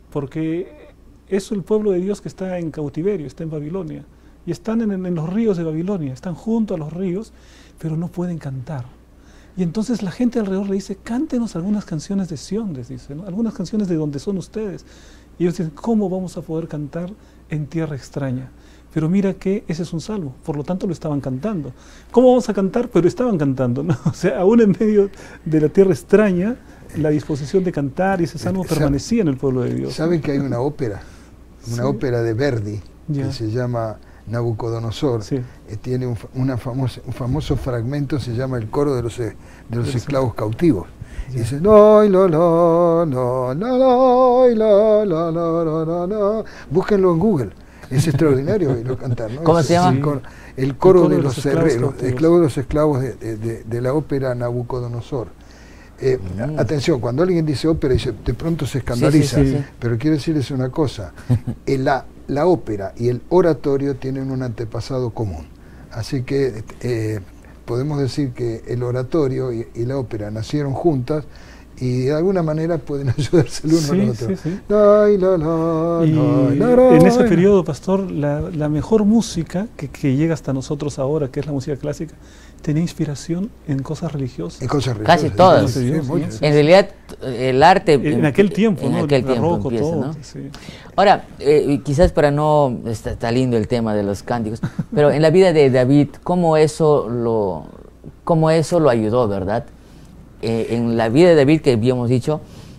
porque es el pueblo de Dios que está en cautiverio, está en Babilonia, y están en, en los ríos de Babilonia, están junto a los ríos, pero no pueden cantar. Y entonces la gente alrededor le dice, cántenos algunas canciones de Sión, les dice, ¿no? Algunas canciones de donde son ustedes. Y ellos dicen, ¿cómo vamos a poder cantar en tierra extraña? Pero mira que ese es un salmo, por lo tanto lo estaban cantando. ¿Cómo vamos a cantar? Pero estaban cantando, ¿no? O sea, aún en medio de la tierra extraña, la disposición de cantar y ese salmo permanecía en el pueblo de Dios. ¿Saben que hay una ópera? Una sí. ópera de Verdi, ya. que se llama Nabucodonosor, sí. eh, tiene un, una famosa, un famoso fragmento, se llama el coro de los, de los sí. esclavos cautivos. Y dice, no, no, no, no, no, no, no, no, no, no. Búsquenlo en Google, es extraordinario lo cantar, ¿no? ¿Cómo es, se llama? El coro, el coro de, de los herreros, el esclavo de los esclavos de, de, de, de la ópera Nabucodonosor. Eh, mm. Atención, cuando alguien dice ópera, dice, de pronto se escandaliza, sí, sí, sí, sí. pero quiero decirles una cosa, la, la ópera y el oratorio tienen un antepasado común, así que eh, podemos decir que el oratorio y, y la ópera nacieron juntas y de alguna manera pueden ayudarse el uno sí, al otro. Sí, sí. Ay, la, la, y la, la, en ese periodo, pastor, la, la mejor música que, que llega hasta nosotros ahora, que es la música clásica, tenía inspiración en cosas religiosas. En cosas religiosas. Casi todas. Sí, Dios, sí, sí. En realidad, el arte... En, en aquel tiempo, en ¿no? aquel tiempo barroco, empieza, todo, ¿no? Sí. Ahora, eh, quizás para no... Está, está lindo el tema de los cánticos, pero en la vida de David, ¿cómo eso lo, cómo eso lo ayudó, verdad? Eh, en la vida de David, que habíamos dicho,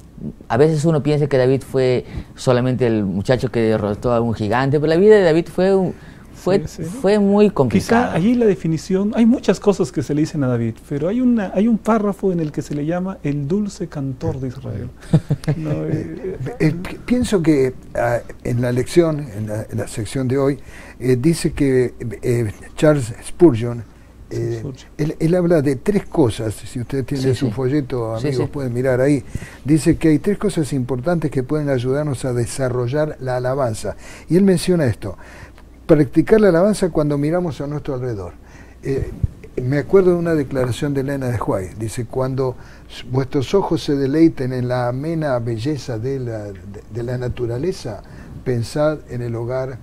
a veces uno piensa que David fue solamente el muchacho que derrotó a un gigante, pero la vida de David fue, un, fue, sí, sí. fue muy complicada. Quizá allí la definición, hay muchas cosas que se le dicen a David, pero hay, una, hay un párrafo en el que se le llama el dulce cantor de Israel. No, eh, eh, eh, pienso que uh, en la lección, en la, en la sección de hoy, eh, dice que eh, Charles Spurgeon, Eh, él, él habla de tres cosas, si ustedes tienen sí, su sí. folleto, amigos, sí, sí. pueden mirar ahí. Dice que hay tres cosas importantes que pueden ayudarnos a desarrollar la alabanza. Y él menciona esto, practicar la alabanza cuando miramos a nuestro alrededor. Eh, me acuerdo de una declaración de Elena de White, dice, cuando vuestros ojos se deleiten en la amena belleza de la, de, de la naturaleza, pensad en el hogar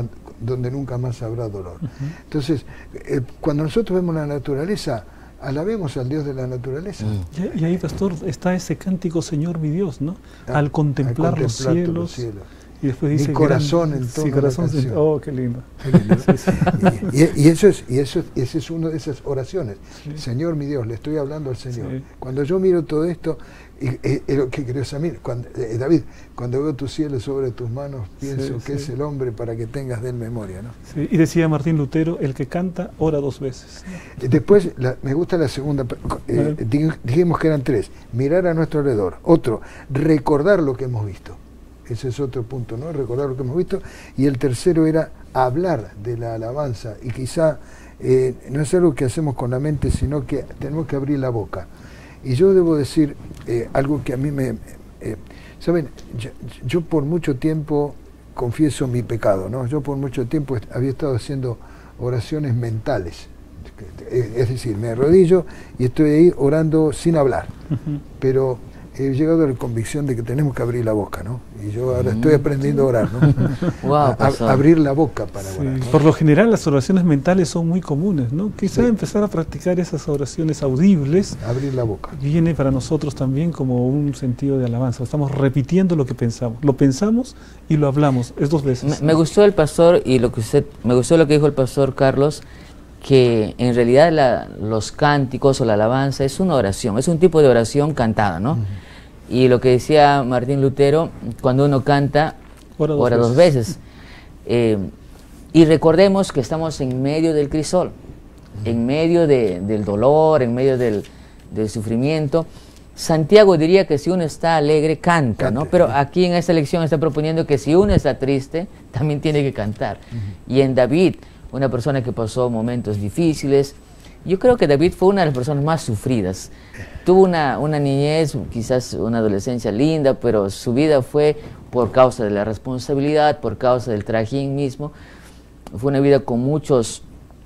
donde nunca más habrá dolor. Uh-huh. Entonces, eh, cuando nosotros vemos la naturaleza, alabemos al Dios de la naturaleza. Uh-huh. y, y ahí, pastor, está ese cántico, Señor mi Dios, ¿no? Ah, al, contemplar al contemplar los cielos. Los cielos. Y después dice, mi corazón gran, en toda sí, corazón la oh, qué lindo. Qué lindo. sí, sí. Y, y, y eso es, y eso, esa es una de esas oraciones. Sí. Señor mi Dios, le estoy hablando al Señor. Sí. Cuando yo miro todo esto, y, y, y lo que creo es a mí, cuando, eh, David, cuando veo tus cielos sobre tus manos, pienso sí, que sí. es el hombre para que tengas de él memoria, ¿no? Sí. Y decía Martín Lutero, el que canta ora dos veces. Después, la, me gusta la segunda, eh, dijimos que eran tres, mirar a nuestro alrededor. Otro, recordar lo que hemos visto. Ese es otro punto, ¿no? Recordar lo que hemos visto. Y el tercero era hablar de la alabanza. Y quizá eh, no es algo que hacemos con la mente, sino que tenemos que abrir la boca. Y yo debo decir eh, algo que a mí me... Eh, ¿Saben? Yo, yo por mucho tiempo confieso mi pecado, ¿no? Yo por mucho tiempo había estado haciendo oraciones mentales. Es decir, me arrodillo y estoy ahí orando sin hablar. Uh-huh. Pero he llegado a la convicción de que tenemos que abrir la boca, ¿no? Y yo ahora estoy aprendiendo a orar, ¿no? Wow, a, a, abrir la boca para sí. orar, ¿no? Por lo general las oraciones mentales son muy comunes, ¿no? Quizá sí. empezar a practicar esas oraciones audibles. Abrir la boca. Viene para nosotros también como un sentido de alabanza. Estamos repitiendo lo que pensamos. Lo pensamos y lo hablamos. Es dos veces. Me, me gustó el pastor y lo que usted, me gustó lo que dijo el pastor Carlos, que en realidad la, los cánticos o la alabanza es una oración, es un tipo de oración cantada, ¿no? Uh-huh. Y lo que decía Martín Lutero, cuando uno canta, ora dos, ora dos veces. veces. Eh, y recordemos que estamos en medio del crisol, uh-huh. en medio de, del dolor, en medio del, del sufrimiento. Santiago diría que si uno está alegre, canta, Cante, ¿no? Pero sí. aquí en esta lección está proponiendo que si uno está triste, también tiene que cantar. Uh-huh. Y en David, una persona que pasó momentos difíciles. Yo creo que David fue una de las personas más sufridas. Tuvo una, una niñez, quizás una adolescencia linda, pero su vida fue por causa de la responsabilidad, por causa del trajín mismo. Fue una vida con muchos,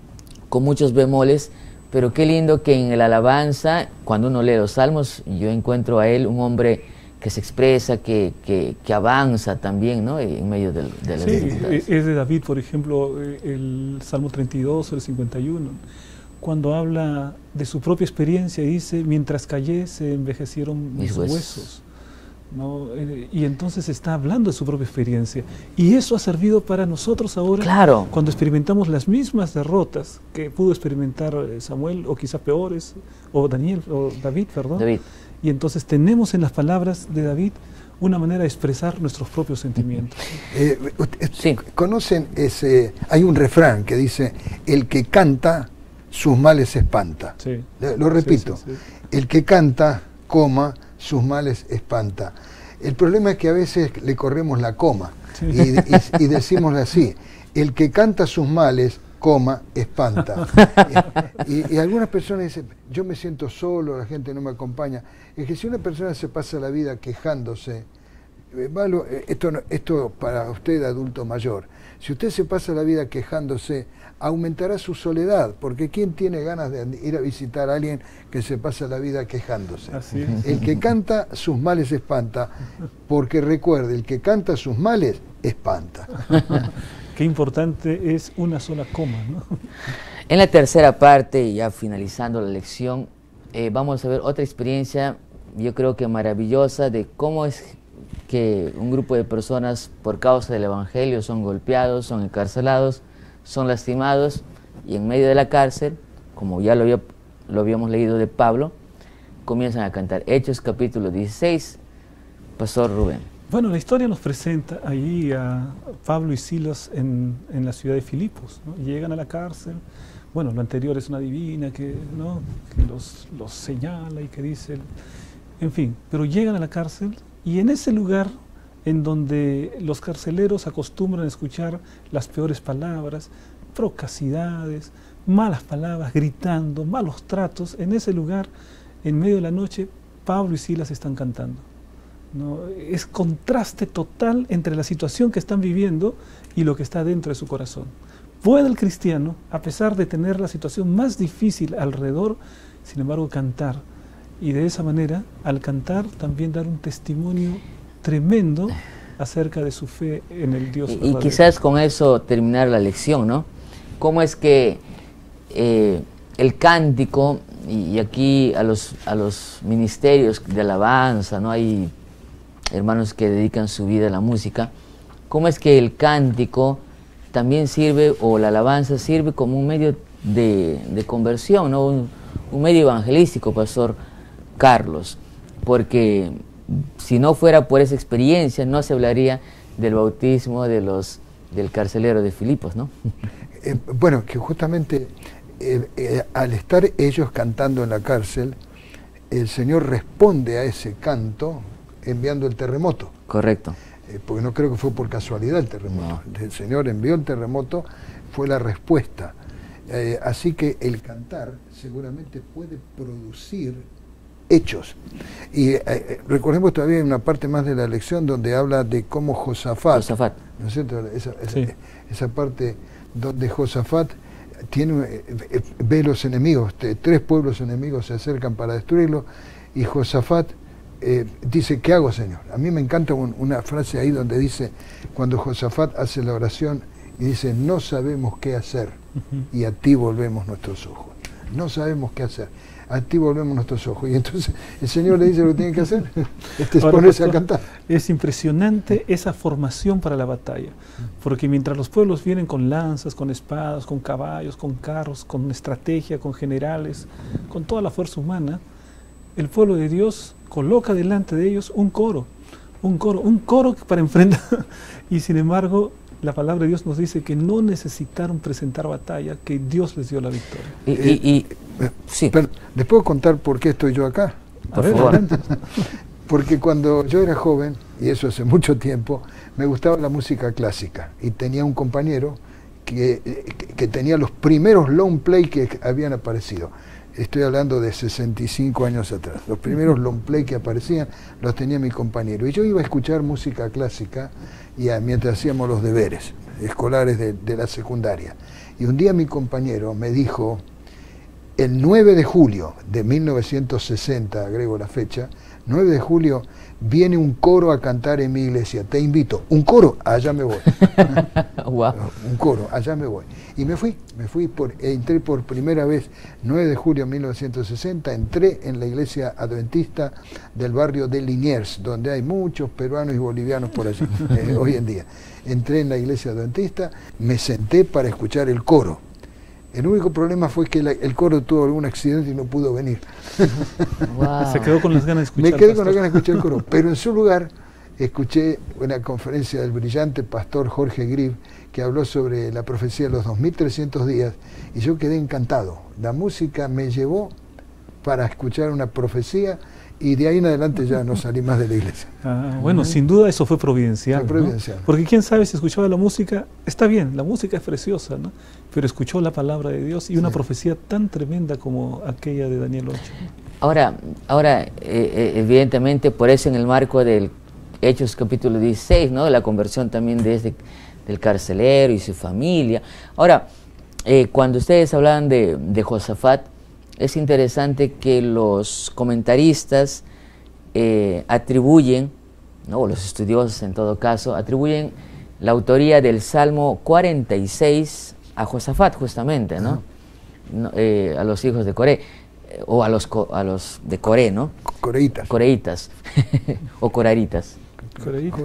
con muchos bemoles, pero qué lindo que en la alabanza, cuando uno lee los salmos, yo encuentro a él un hombre que se expresa, que, que, que avanza también, ¿no? En medio de, de las sí, dificultades. Es de David, por ejemplo, el Salmo treinta y dos o el cincuenta y uno, cuando habla de su propia experiencia y dice, mientras callé se envejecieron mis, mis huesos, huesos ¿no? Y entonces está hablando de su propia experiencia. Y eso ha servido para nosotros ahora, claro. cuando experimentamos las mismas derrotas que pudo experimentar Samuel, o quizá peores, o Daniel, o David, perdón. David. Y entonces tenemos en las palabras de David una manera de expresar nuestros propios sentimientos. Eh, sí. ¿Conocen ese? Hay un refrán que dice, el que canta, sus males espanta. Sí. Lo repito, sí, sí, sí. el que canta, coma, sus males espanta. El problema es que a veces le corremos la coma sí. y, y, y decimos así, el que canta sus males, coma, espanta. y, y algunas personas dicen, yo me siento solo, la gente no me acompaña. Es que si una persona se pasa la vida quejándose, eh, malo, eh, esto, no, esto para usted adulto mayor, si usted se pasa la vida quejándose, aumentará su soledad, porque ¿quién tiene ganas de ir a visitar a alguien que se pasa la vida quejándose? Así es. El que canta sus males espanta, porque recuerde, el que canta sus males espanta. Qué importante es una sola coma, ¿no? En la tercera parte, ya finalizando la lección, eh, vamos a ver otra experiencia, yo creo que maravillosa, de cómo es que un grupo de personas por causa del Evangelio son golpeados, son encarcelados, son lastimados, y en medio de la cárcel, como ya lo, había, lo habíamos leído de Pablo, comienzan a cantar. Hechos capítulo dieciséis, Pastor Rubén. Bueno, la historia nos presenta allí a Pablo y Silas en, en la ciudad de Filipos, ¿no? Llegan a la cárcel. Bueno, lo anterior es una divina que, ¿no? que los, los señala y que dice, en fin, pero llegan a la cárcel y en ese lugar en donde los carceleros acostumbran a escuchar las peores palabras, procacidades, malas palabras, gritando, malos tratos, en ese lugar, en medio de la noche, Pablo y Silas están cantando. ¿No? Es contraste total entre la situación que están viviendo y lo que está dentro de su corazón. Puede el cristiano, a pesar de tener la situación más difícil alrededor, sin embargo cantar, y de esa manera, al cantar, también dar un testimonio tremendo acerca de su fe en el Dios verdadero. Y, y quizás con eso terminar la lección, ¿no? Cómo es que eh, el cántico, y, y aquí a los, a los ministerios de alabanza, ¿no? Hay hermanos que dedican su vida a la música, cómo es que el cántico también sirve, o la alabanza sirve como un medio de, de conversión, ¿no? Un, un medio evangelístico, Pastor Carlos, porque si no fuera por esa experiencia, no se hablaría del bautismo de los, del carcelero de Filipos, ¿no? Eh, bueno, que justamente eh, eh, al estar ellos cantando en la cárcel, el Señor responde a ese canto enviando el terremoto. Correcto. Eh, porque no creo que fue por casualidad el terremoto. No. El Señor envió el terremoto, fue la respuesta. Eh, así que el cantar seguramente puede producir hechos. Y eh, recordemos todavía una parte más de la lección donde habla de cómo Josafat, Josafat. ¿no es cierto? Esa, esa, sí. esa parte donde Josafat tiene, eh, eh, ve los enemigos, te, tres pueblos enemigos se acercan para destruirlo, y Josafat eh, dice, ¿qué hago, Señor? A mí me encanta un, una frase ahí donde dice, cuando Josafat hace la oración y dice, no sabemos qué hacer y a ti volvemos nuestros ojos. No sabemos qué hacer, a ti volvemos nuestros ojos. Y entonces el Señor le dice lo que tiene que hacer, este es Ahora, ponerse pastor, a cantar. Es impresionante esa formación para la batalla, porque mientras los pueblos vienen con lanzas, con espadas, con caballos, con carros, con estrategia, con generales, con toda la fuerza humana, el pueblo de Dios coloca delante de ellos un coro, un coro, un coro para enfrentar. Y sin embargo, la palabra de Dios nos dice que no necesitaron presentar batalla, que Dios les dio la victoria. Y, Eh, y, y eh, sí, pero, ¿les puedo contar por qué estoy yo acá? por A ver, favor. adelante. Porque cuando yo era joven, y eso hace mucho tiempo, me gustaba la música clásica. Y tenía un compañero que, eh, que, que tenía los primeros long play que habían aparecido. Estoy hablando de sesenta y cinco años atrás. Los primeros long play que aparecían los tenía mi compañero. Y yo iba a escuchar música clásica y a, mientras hacíamos los deberes escolares de, de la secundaria. Y un día mi compañero me dijo, el nueve de julio de mil novecientos sesenta, agrego la fecha, nueve de julio, viene un coro a cantar en mi iglesia, te invito. Un coro, allá me voy. Wow. Un coro, allá me voy. Y me fui, me fui, por, entré por primera vez, nueve de julio de mil novecientos sesenta, entré en la iglesia adventista del barrio de Liniers, donde hay muchos peruanos y bolivianos por allí, eh, hoy en día. Entré en la iglesia adventista, me senté para escuchar el coro. El único problema fue que la, el coro tuvo algún accidente y no pudo venir. Wow. Se quedó con las ganas de escuchar. Me quedé con pastor. las ganas de escuchar el coro, pero en su lugar escuché una conferencia del brillante pastor Jorge Grieb, que habló sobre la profecía de los dos mil trescientos días, y yo quedé encantado. La música me llevó para escuchar una profecía, y de ahí en adelante ya no salí más de la iglesia. Ah, bueno, uh-huh. Sin duda eso fue providencial, Fue providencial. ¿no? Porque quién sabe si escuchaba la música, está bien, la música es preciosa, ¿no? Pero escuchó la palabra de Dios y una sí. profecía tan tremenda como aquella de Daniel ocho. Ahora, ahora eh, evidentemente por eso en el marco del Hechos capítulo dieciséis, ¿no? La conversión también desde del carcelero y su familia. Ahora, eh, cuando ustedes hablan de, de Josafat, es interesante que los comentaristas eh, atribuyen, ¿no? O los estudiosos en todo caso, atribuyen la autoría del Salmo cuarenta y seis a Josafat justamente, ¿no? no eh, a los hijos de Coré, eh, o a los, a los de Coré, ¿no? Coreitas. Coreitas, o coraritas. Coreitas.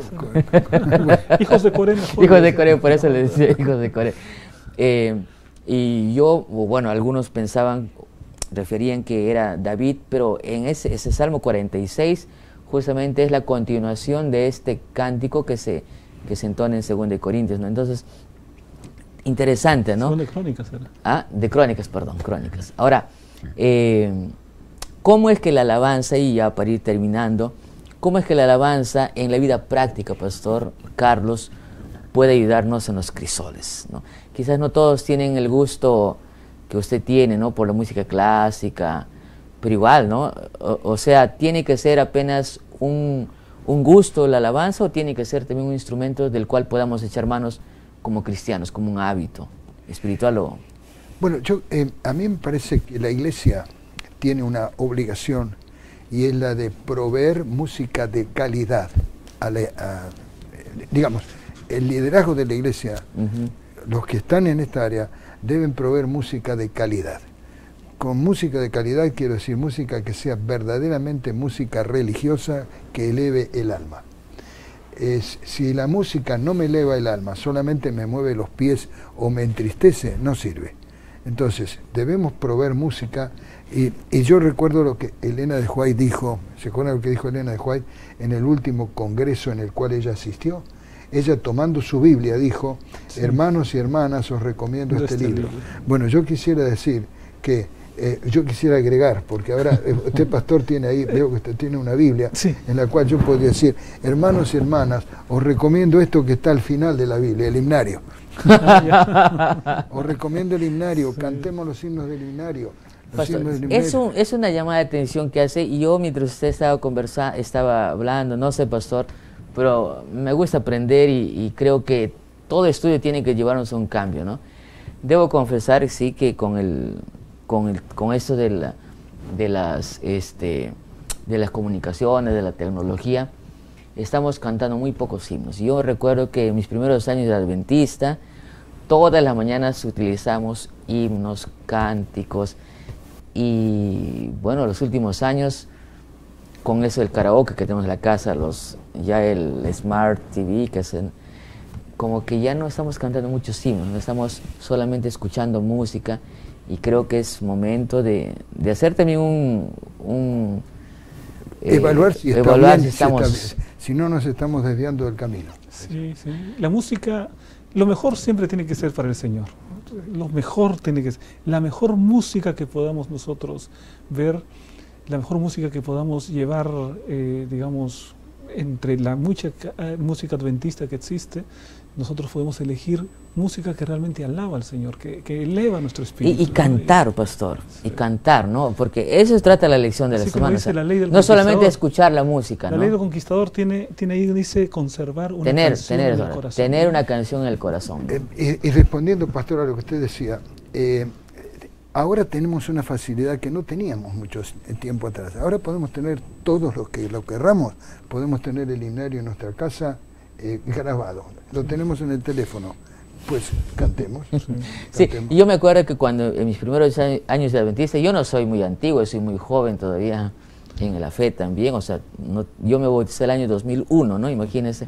Hijos de Coré. Hijos de Coré, por eso les decía hijos de Coré. Eh, y yo, bueno, algunos pensaban, referían que era David, pero en ese, ese Salmo cuarenta y seis justamente es la continuación de este cántico que se, que se entona en Segunda de Corintios, ¿no? Entonces, interesante, ¿no? Segunda de Crónicas era. Ah, de Crónicas, perdón, Crónicas. Ahora, eh, ¿cómo es que la alabanza, y ya para ir terminando, cómo es que la alabanza en la vida práctica, Pastor Carlos, puede ayudarnos en los crisoles, ¿no? Quizás no todos tienen el gusto que usted tiene, ¿no? Por la música clásica, pero igual, ¿no? O, o sea, ¿tiene que ser apenas un, un gusto la alabanza o tiene que ser también un instrumento del cual podamos echar manos como cristianos, como un hábito espiritual? O... Bueno, yo, eh, a mí me parece que la iglesia tiene una obligación y es la de proveer música de calidad. A la, a, digamos, el liderazgo de la iglesia, uh-huh. los que están en esta área, deben proveer música de calidad. Con música de calidad quiero decir música que sea verdaderamente música religiosa que eleve el alma. Es, si la música no me eleva el alma, solamente me mueve los pies o me entristece, no sirve. Entonces, debemos proveer música, y, y yo recuerdo lo que Elena de White dijo, ¿se acuerdan lo que dijo Elena de White en el último congreso en el cual ella asistió? Ella, tomando su Biblia, dijo, sí. hermanos y hermanas, os recomiendo este, este libro. libro. Bueno, yo quisiera decir que, eh, yo quisiera agregar, porque ahora usted, pastor, tiene ahí, veo que usted tiene una Biblia, sí. en la cual yo podría decir, hermanos y hermanas, os recomiendo esto que está al final de la Biblia, el himnario. Os recomiendo el himnario, sí. cantemos los himnos del himnario. Pastor, es, un, es una llamada de atención que hace, y yo mientras usted estaba conversando, estaba hablando, no sé, pastor, pero me gusta aprender y, y creo que todo estudio tiene que llevarnos a un cambio, ¿no? Debo confesar, sí, que con el con el con esto de, la, de las este de las comunicaciones, de la tecnología, estamos cantando muy pocos himnos. Yo recuerdo que en mis primeros años de adventista, todas las mañanas utilizamos himnos, cánticos, y bueno, los últimos años, con eso del karaoke que tenemos en la casa, los, ya el Smart T V, que hacen, como que ya no estamos cantando muchos himnos, no estamos solamente escuchando música, y creo que es momento de, de hacer también un... un eh, evaluar si, está evaluar bien, si estamos... Si, está, si no nos estamos desviando del camino. Sí, sí. La música, lo mejor siempre tiene que ser para el Señor. Lo mejor tiene que ser, la mejor música que podamos nosotros ver, la mejor música que podamos llevar, eh, digamos, entre la mucha eh, música adventista que existe, nosotros podemos elegir música que realmente alaba al Señor, que, que eleva nuestro espíritu. Y, y cantar, ¿no? Pastor, sí. y cantar, ¿no? Porque eso trata la lección de Así la semana. Dice, la ley del no solamente escuchar la música, la ¿no? ley del conquistador tiene, tiene ahí, dice, conservar una tener, canción tener, en el corazón. Tener una canción en el corazón. Eh, y, y respondiendo, pastor, a lo que usted decía, eh, ahora tenemos una facilidad que no teníamos mucho tiempo atrás. Ahora podemos tener todos los que lo querramos, podemos tener el himnario en nuestra casa eh, grabado, lo tenemos en el teléfono, pues cantemos. Sí, cantemos. Sí, yo me acuerdo que cuando en mis primeros años de adventista, yo no soy muy antiguo, soy muy joven todavía en la fe también, o sea, no, yo me bauticé el año dos mil uno, ¿no? Imagínense.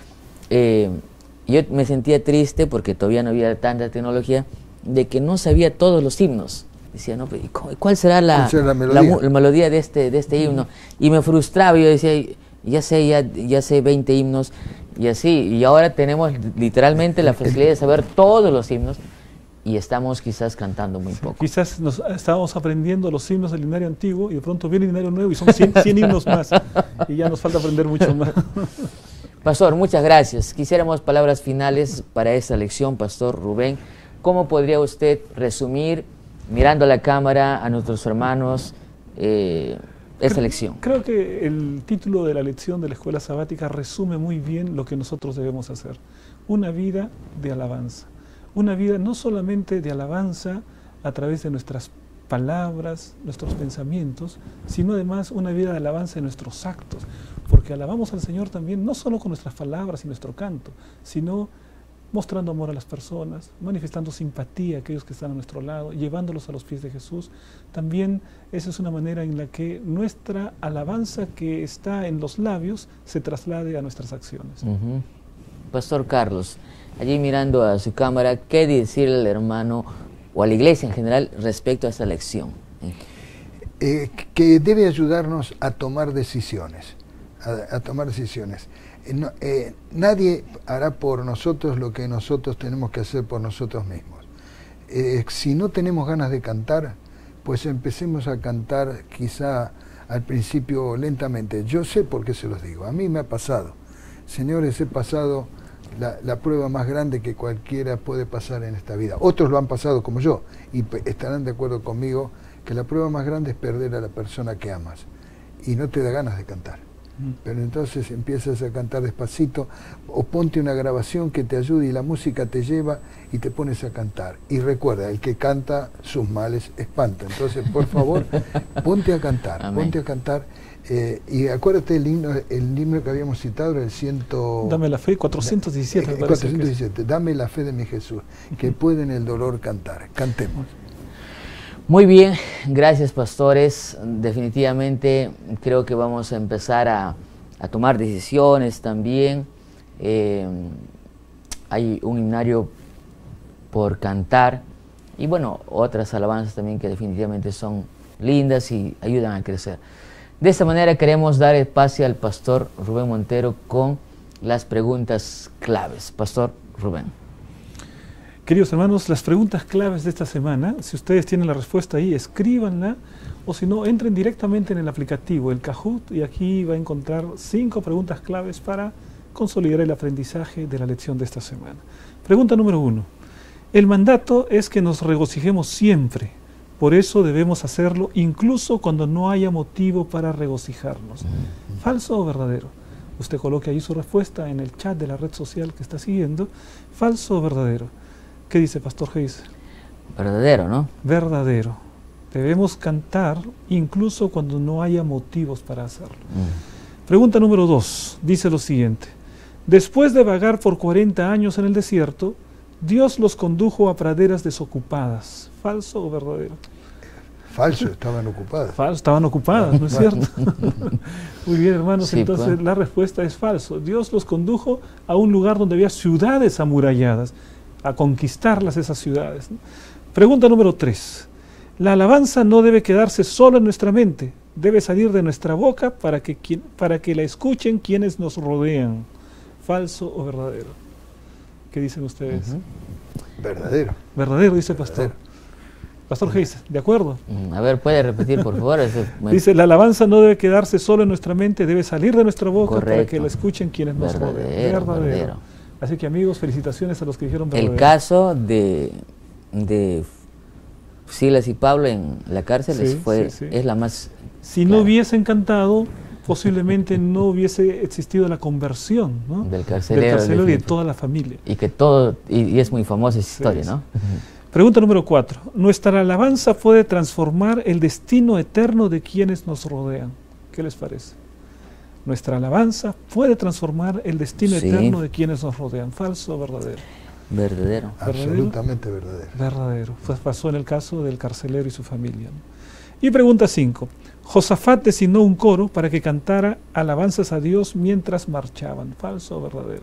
Eh, yo me sentía triste porque todavía no había tanta tecnología, de que no sabía todos los himnos. Decía, no, ¿cuál será la, ¿Cuál será la melodía? La, la melodía de este, de este himno? Y me frustraba, yo decía, ya sé, ya, ya sé veinte himnos, y así, y ahora tenemos literalmente la facilidad de saber todos los himnos, y estamos quizás cantando muy poco. Quizás nos estábamos aprendiendo los himnos del himnario antiguo, y de pronto viene el himnario nuevo, y son cien, cien himnos más, y ya nos falta aprender mucho más. Pastor, muchas gracias. Quisiéramos palabras finales para esta lección, Pastor Rubén. ¿Cómo podría usted resumir, mirando a la cámara, a nuestros hermanos, eh, esta creo, lección? Creo que el título de la lección de la escuela sabática resume muy bien lo que nosotros debemos hacer. Una vida de alabanza. Una vida no solamente de alabanza a través de nuestras palabras, nuestros pensamientos, sino además una vida de alabanza en nuestros actos. Porque alabamos al Señor también no solo con nuestras palabras y nuestro canto, sino mostrando amor a las personas, manifestando simpatía a aquellos que están a nuestro lado, llevándolos a los pies de Jesús. También esa es una manera en la que nuestra alabanza que está en los labios se traslade a nuestras acciones. Uh-huh. Pastor Carlos, allí mirando a su cámara, ¿qué decirle al hermano o a la iglesia en general respecto a esta lección? Eh, que debe ayudarnos a tomar decisiones, a, a tomar decisiones. No, eh, nadie hará por nosotros lo que nosotros tenemos que hacer por nosotros mismos. Eh, si no tenemos ganas de cantar, pues empecemos a cantar quizá al principio lentamente. Yo sé por qué se los digo, a mí me ha pasado. Señores, he pasado la, la prueba más grande que cualquiera puede pasar en esta vida. Otros lo han pasado como yo y estarán de acuerdo conmigo que la prueba más grande es perder a la persona que amas y no te da ganas de cantar. Pero entonces empiezas a cantar despacito o ponte una grabación que te ayude y la música te lleva y te pones a cantar. Y recuerda, el que canta sus males espanta. Entonces, por favor, ponte a cantar, Amén. ponte a cantar. Eh, y acuérdate el himno, el himno que habíamos citado, el ciento... Dame la fe, cuatrocientos diecisiete. Eh, cuatrocientos diecisiete, dame la fe de mi Jesús, que puede en el dolor cantar. Cantemos. Muy bien, gracias pastores. Definitivamente creo que vamos a empezar a, a tomar decisiones también. Eh, hay un himnario por cantar y bueno, otras alabanzas también que definitivamente son lindas y ayudan a crecer. De esta manera queremos dar espacio al pastor Rubén Montero con las preguntas claves. Pastor Rubén. Queridos hermanos, las preguntas claves de esta semana, si ustedes tienen la respuesta ahí, escríbanla, o si no, entren directamente en el aplicativo, el Kahoot, y aquí va a encontrar cinco preguntas claves para consolidar el aprendizaje de la lección de esta semana. Pregunta número uno. El mandato es que nos regocijemos siempre, por eso debemos hacerlo incluso cuando no haya motivo para regocijarnos. ¿Falso o verdadero? Usted coloque ahí su respuesta en el chat de la red social que está siguiendo. ¿Falso o verdadero? ¿Qué dice Pastor Geis? Verdadero, ¿no? Verdadero. Debemos cantar incluso cuando no haya motivos para hacerlo. Mm. Pregunta número dos, dice lo siguiente. Después de vagar por cuarenta años en el desierto, Dios los condujo a praderas desocupadas. ¿Falso o verdadero? Falso, estaban ocupadas. Falso, estaban ocupadas, ¿no es cierto? Muy bien, hermanos, sí, entonces pues. La respuesta es falso. Dios los condujo a un lugar donde había ciudades amuralladas, a conquistarlas esas ciudades, ¿no? Pregunta número tres. La alabanza no debe quedarse solo en nuestra mente, debe salir de nuestra boca para que, para que la escuchen quienes nos rodean. ¿Falso o verdadero? ¿Qué dicen ustedes? Uh-huh. Verdadero. Verdadero, dice el pastor. Verdadero. Pastor Geis, ¿de acuerdo? A ver, ¿puede repetir, por favor? Eso me... Dice, la alabanza no debe quedarse solo en nuestra mente, debe salir de nuestra boca. Correcto. Para que la escuchen quienes nos rodean. Verdadero, verdadero. Así que, amigos, felicitaciones a los que dijeron verdadero. El caso de, de Silas y Pablo en la cárcel sí, fue, sí, sí. es la más... Si clara. No hubiesen cantado, posiblemente no hubiese existido la conversión, ¿no? Del carcelero, Del carcelero y de toda la familia. Y que todo, y, y es muy famosa esa historia, sí, ¿no? Sí. Pregunta número cuatro. Nuestra alabanza puede transformar el destino eterno de quienes nos rodean. ¿Qué les parece? Nuestra alabanza puede transformar el destino sí. eterno de quienes nos rodean. ¿Falso o verdadero? Verdadero. Absolutamente verdadero. Verdadero. Pues pasó en el caso del carcelero y su familia, ¿no? Y pregunta cinco. Josafat designó un coro para que cantara alabanzas a Dios mientras marchaban. ¿Falso o verdadero?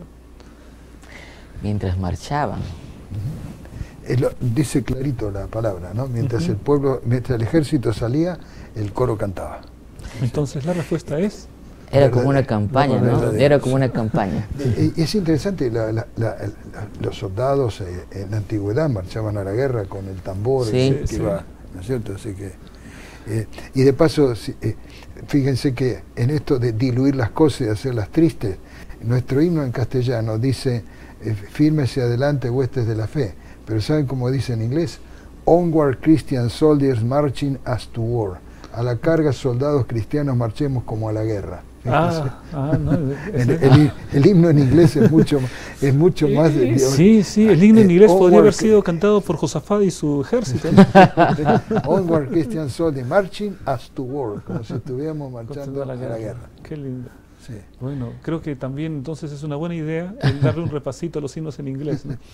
Mientras marchaban. Uh-huh. Lo, dice clarito la palabra, ¿no? Mientras uh-huh. el pueblo, mientras el ejército salía, el coro cantaba. Entonces la respuesta es... Era como una campaña, ¿no? Era como una campaña. Es interesante, la, la, la, la, los soldados eh, en la antigüedad marchaban a la guerra con el tambor, sí, el, que sí. iba, ¿no es cierto? Así que, eh, y de paso, eh, fíjense que en esto de diluir las cosas y hacerlas tristes, nuestro himno en castellano dice, eh, fírmese adelante huestes de la fe. Pero ¿saben cómo dice en inglés? Onward Christian soldiers marching as to war. A la carga, soldados cristianos, marchemos como a la guerra. Ah, ah, no, el, el, el himno en inglés es mucho, es mucho más... De, sí, sí, el himno en inglés eh, podría haber sido cantado por Josafat y su ejército, ¿no? Onward Christian soldiers marching as to war, como si estuviéramos marchando a la guerra. A la guerra. Qué lindo. Sí. Bueno, creo que también entonces es una buena idea el darle un repasito a los himnos en inglés, ¿no?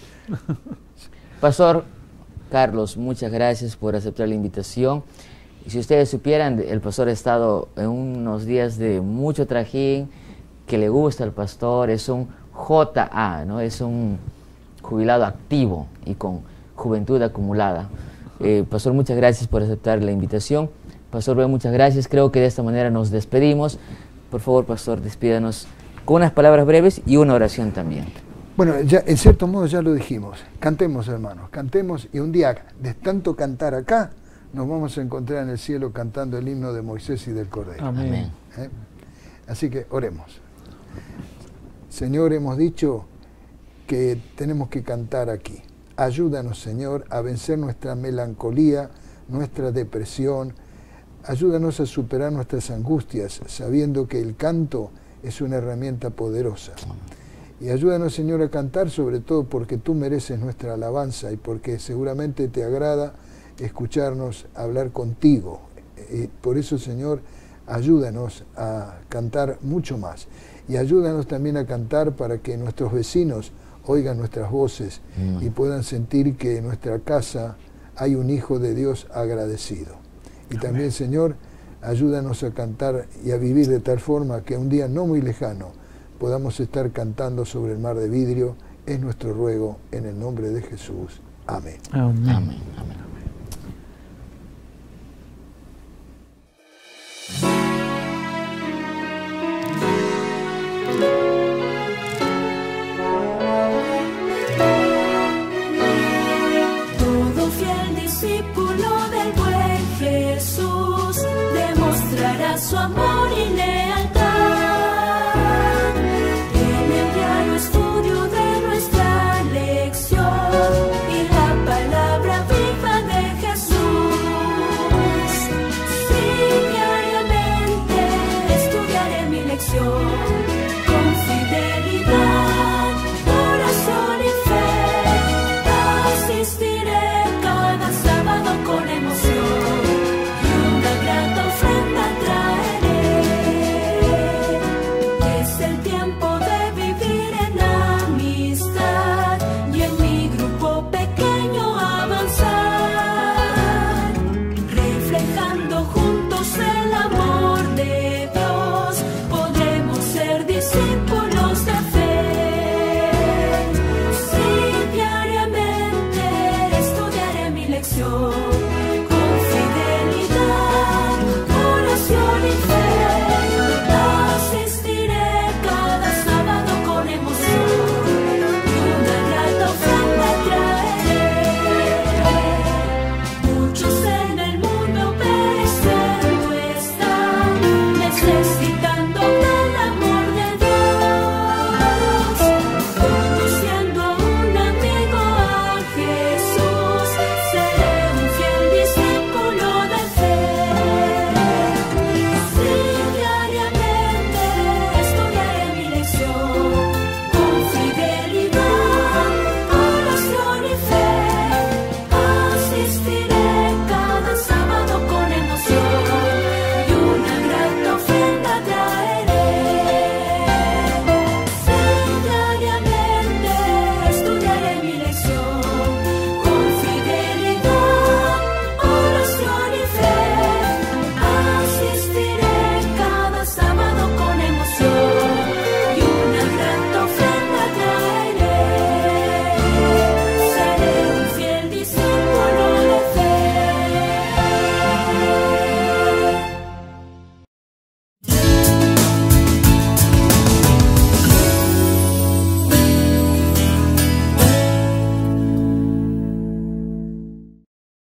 Pastor Carlos, muchas gracias por aceptar la invitación. Y si ustedes supieran, el pastor ha estado en unos días de mucho trajín, que le gusta al pastor, es un J A, ¿no? Es un jubilado activo y con juventud acumulada. Eh, pastor, muchas gracias por aceptar la invitación. Pastor, muchas gracias. Creo que de esta manera nos despedimos. Por favor, pastor, despídanos con unas palabras breves y una oración también. Bueno, ya, en cierto modo ya lo dijimos. Cantemos, hermanos, cantemos, y un día, de tanto cantar acá, nos vamos a encontrar en el cielo cantando el himno de Moisés y del Cordero. Amén. ¿Eh? Así que oremos. Señor, hemos dicho que tenemos que cantar aquí. Ayúdanos, Señor, a vencer nuestra melancolía, nuestra depresión. Ayúdanos a superar nuestras angustias, sabiendo que el canto es una herramienta poderosa. Y ayúdanos, Señor, a cantar sobre todo porque tú mereces nuestra alabanza y porque seguramente te agrada escucharnos hablar contigo. Y por eso, Señor, ayúdanos a cantar mucho más. Y ayúdanos también a cantar para que nuestros vecinos oigan nuestras voces mm. y puedan sentir que en nuestra casa hay un Hijo de Dios agradecido. Y Amén. También, Señor, ayúdanos a cantar y a vivir de tal forma que un día no muy lejano podamos estar cantando sobre el mar de vidrio. Es nuestro ruego en el nombre de Jesús. Amén. Amén. Amén. Amén. Todo fiel discípulo del buen Jesús demostrará su amor y lealtad